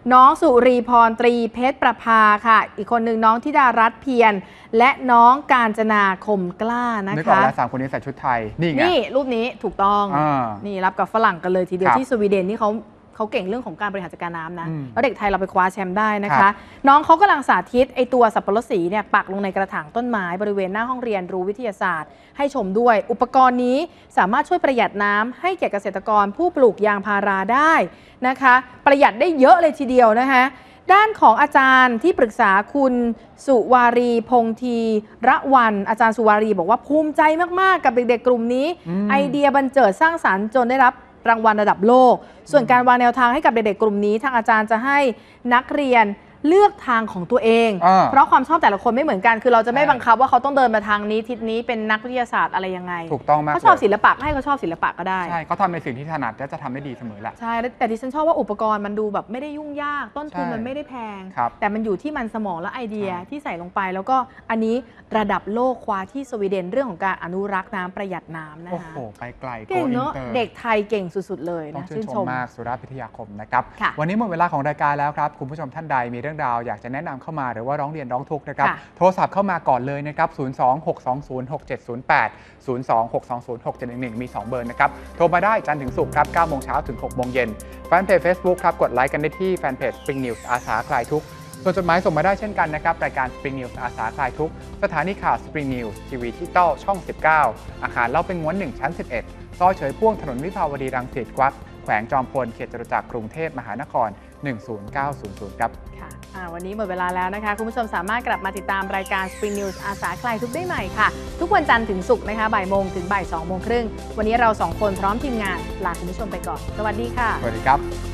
น้องสุรีพรตรีเพชรประภาค่ะอีกคนหนึ่งน้องธิดารัตน์เพียรและน้องกาญจนาคมกล้านะคะนึกออกแล้วสามคนนี้ใส่ชุดไทยนี่ไงนี่รูปนี้ถูกต้องอนี่รับกับฝรั่งกันเลยทีเดียวที่สวีเดนนี่เขาเขาเก่งเรื่องของการบริหารจัดการน้ำนะแล้วเด็กไทยเราไปคว้าแชมป์ได้นะคะน้องเขากำลังสาธิตไอตัวสับปะรดสีเนี่ยปักลงในกระถางต้นไม้บริเวณหน้าห้องเรียนรู้วิทยาศาสตร์ให้ชมด้วยอุปกรณ์นี้สามารถช่วยประหยัดน้ำให้แก่เกษตรกรผู้ปลูกยางพาราได้นะคะประหยัดได้เยอะเลยทีเดียวนะคะด้านของอาจารย์ที่ปรึกษาคุณสุวารีพงธีระวันอาจารย์สุวารีบอกว่าภูมิใจมากๆกับเด็กๆกลุ่มนี้ไอเดียบันเจิดสร้างสรรค์จนได้รับรางวัลระดับโลกส่วนการวางแนวทางให้กับเด็กๆกลุ่มนี้ทางอาจารย์จะให้นักเรียนเลือกทางของตัวเองเพราะความชอบแต่ละคนไม่เหมือนกันคือเราจะไม่บังคับว่าเขาต้องเดินมาทางนี้ทิศนี้เป็นนักวิทยาศาสตร์อะไรยังไงถูกต้องมากเขาชอบศิลปะให้เขาชอบศิลปะก็ได้ใช่เขาทำในสิ่งที่ถนัดและจะทำได้ดีเสมอแหละใช่แต่ดิฉันชอบว่าอุปกรณ์มันดูแบบไม่ได้ยุ่งยากต้นทุนมันไม่ได้แพงแต่มันอยู่ที่มันสมองและไอเดียที่ใส่ลงไปแล้วก็อันนี้ระดับโลกคว้าที่สวีเดนเรื่องของการอนุรักษ์น้ำประหยัดน้ำนะคะโอ้โหไปไกลเก่งเนอะเด็กไทยเก่งสุดๆเลยนะชื่นชมมากสุราษฎร์พิทยาคมนะครับวันนี้หมดเวลาของรายการแล้วครับคุณผู้ชมท่านใดมีเรื่องราวอยากจะแนะนำเข้ามาหรือว่าร้องเรียนร้องทุกข์นะครับโทรศัพท์เข้ามาก่อนเลยนะครับศูนย์ สอง หก สอง ศูนย์ หก เจ็ด ศูนย์ แปด ศูนย์ สอง หก สอง ศูนย์ หก เจ็ด หนึ่ง หนึ่งมีสองเบอร์นะครับโทรมาได้จันทร์ถึงศุกร์ครับเก้าโมงเช้าถึงหกโมงเย็นแฟนเพจ Facebook ครับกดไลค์กันได้ที่แฟนเพจ Spring News อาสาคลายทุกข์ส่วนจดหมายส่งมาได้เช่นกันนะครับรายการ Spring News อาสาคลายทุกข์สถานีข่าว Spring News ทีวีดิจิตอลช่องสิบเก้าอาคารเล่าเป็นง้วนหนึ่งชั้นสิบเอ็ดซอยเฉยพ่วงถนนวิภาวดีรังสิตกวัดแขวงจอมพลเขตจตุจักรกรุงเทพมหานครหนึ่งศูนย์เก้าศูนย์ศูนย์ครับค่ะวันนี้หมดเวลาแล้วนะคะคุณผู้ชมสามารถกลับมาติดตามรายการ Spring News อาสาคลายทุกข์ได้ใหม่ค่ะทุกวันจันทร์ถึงศุกร์นะคะบ่ายโมงถึงบ่ายสองโมงครึ่งวันนี้เราสองคนพร้อมทีมงานลาคุณผู้ชมไปก่อนสวัสดีค่ะสวัสดีครับ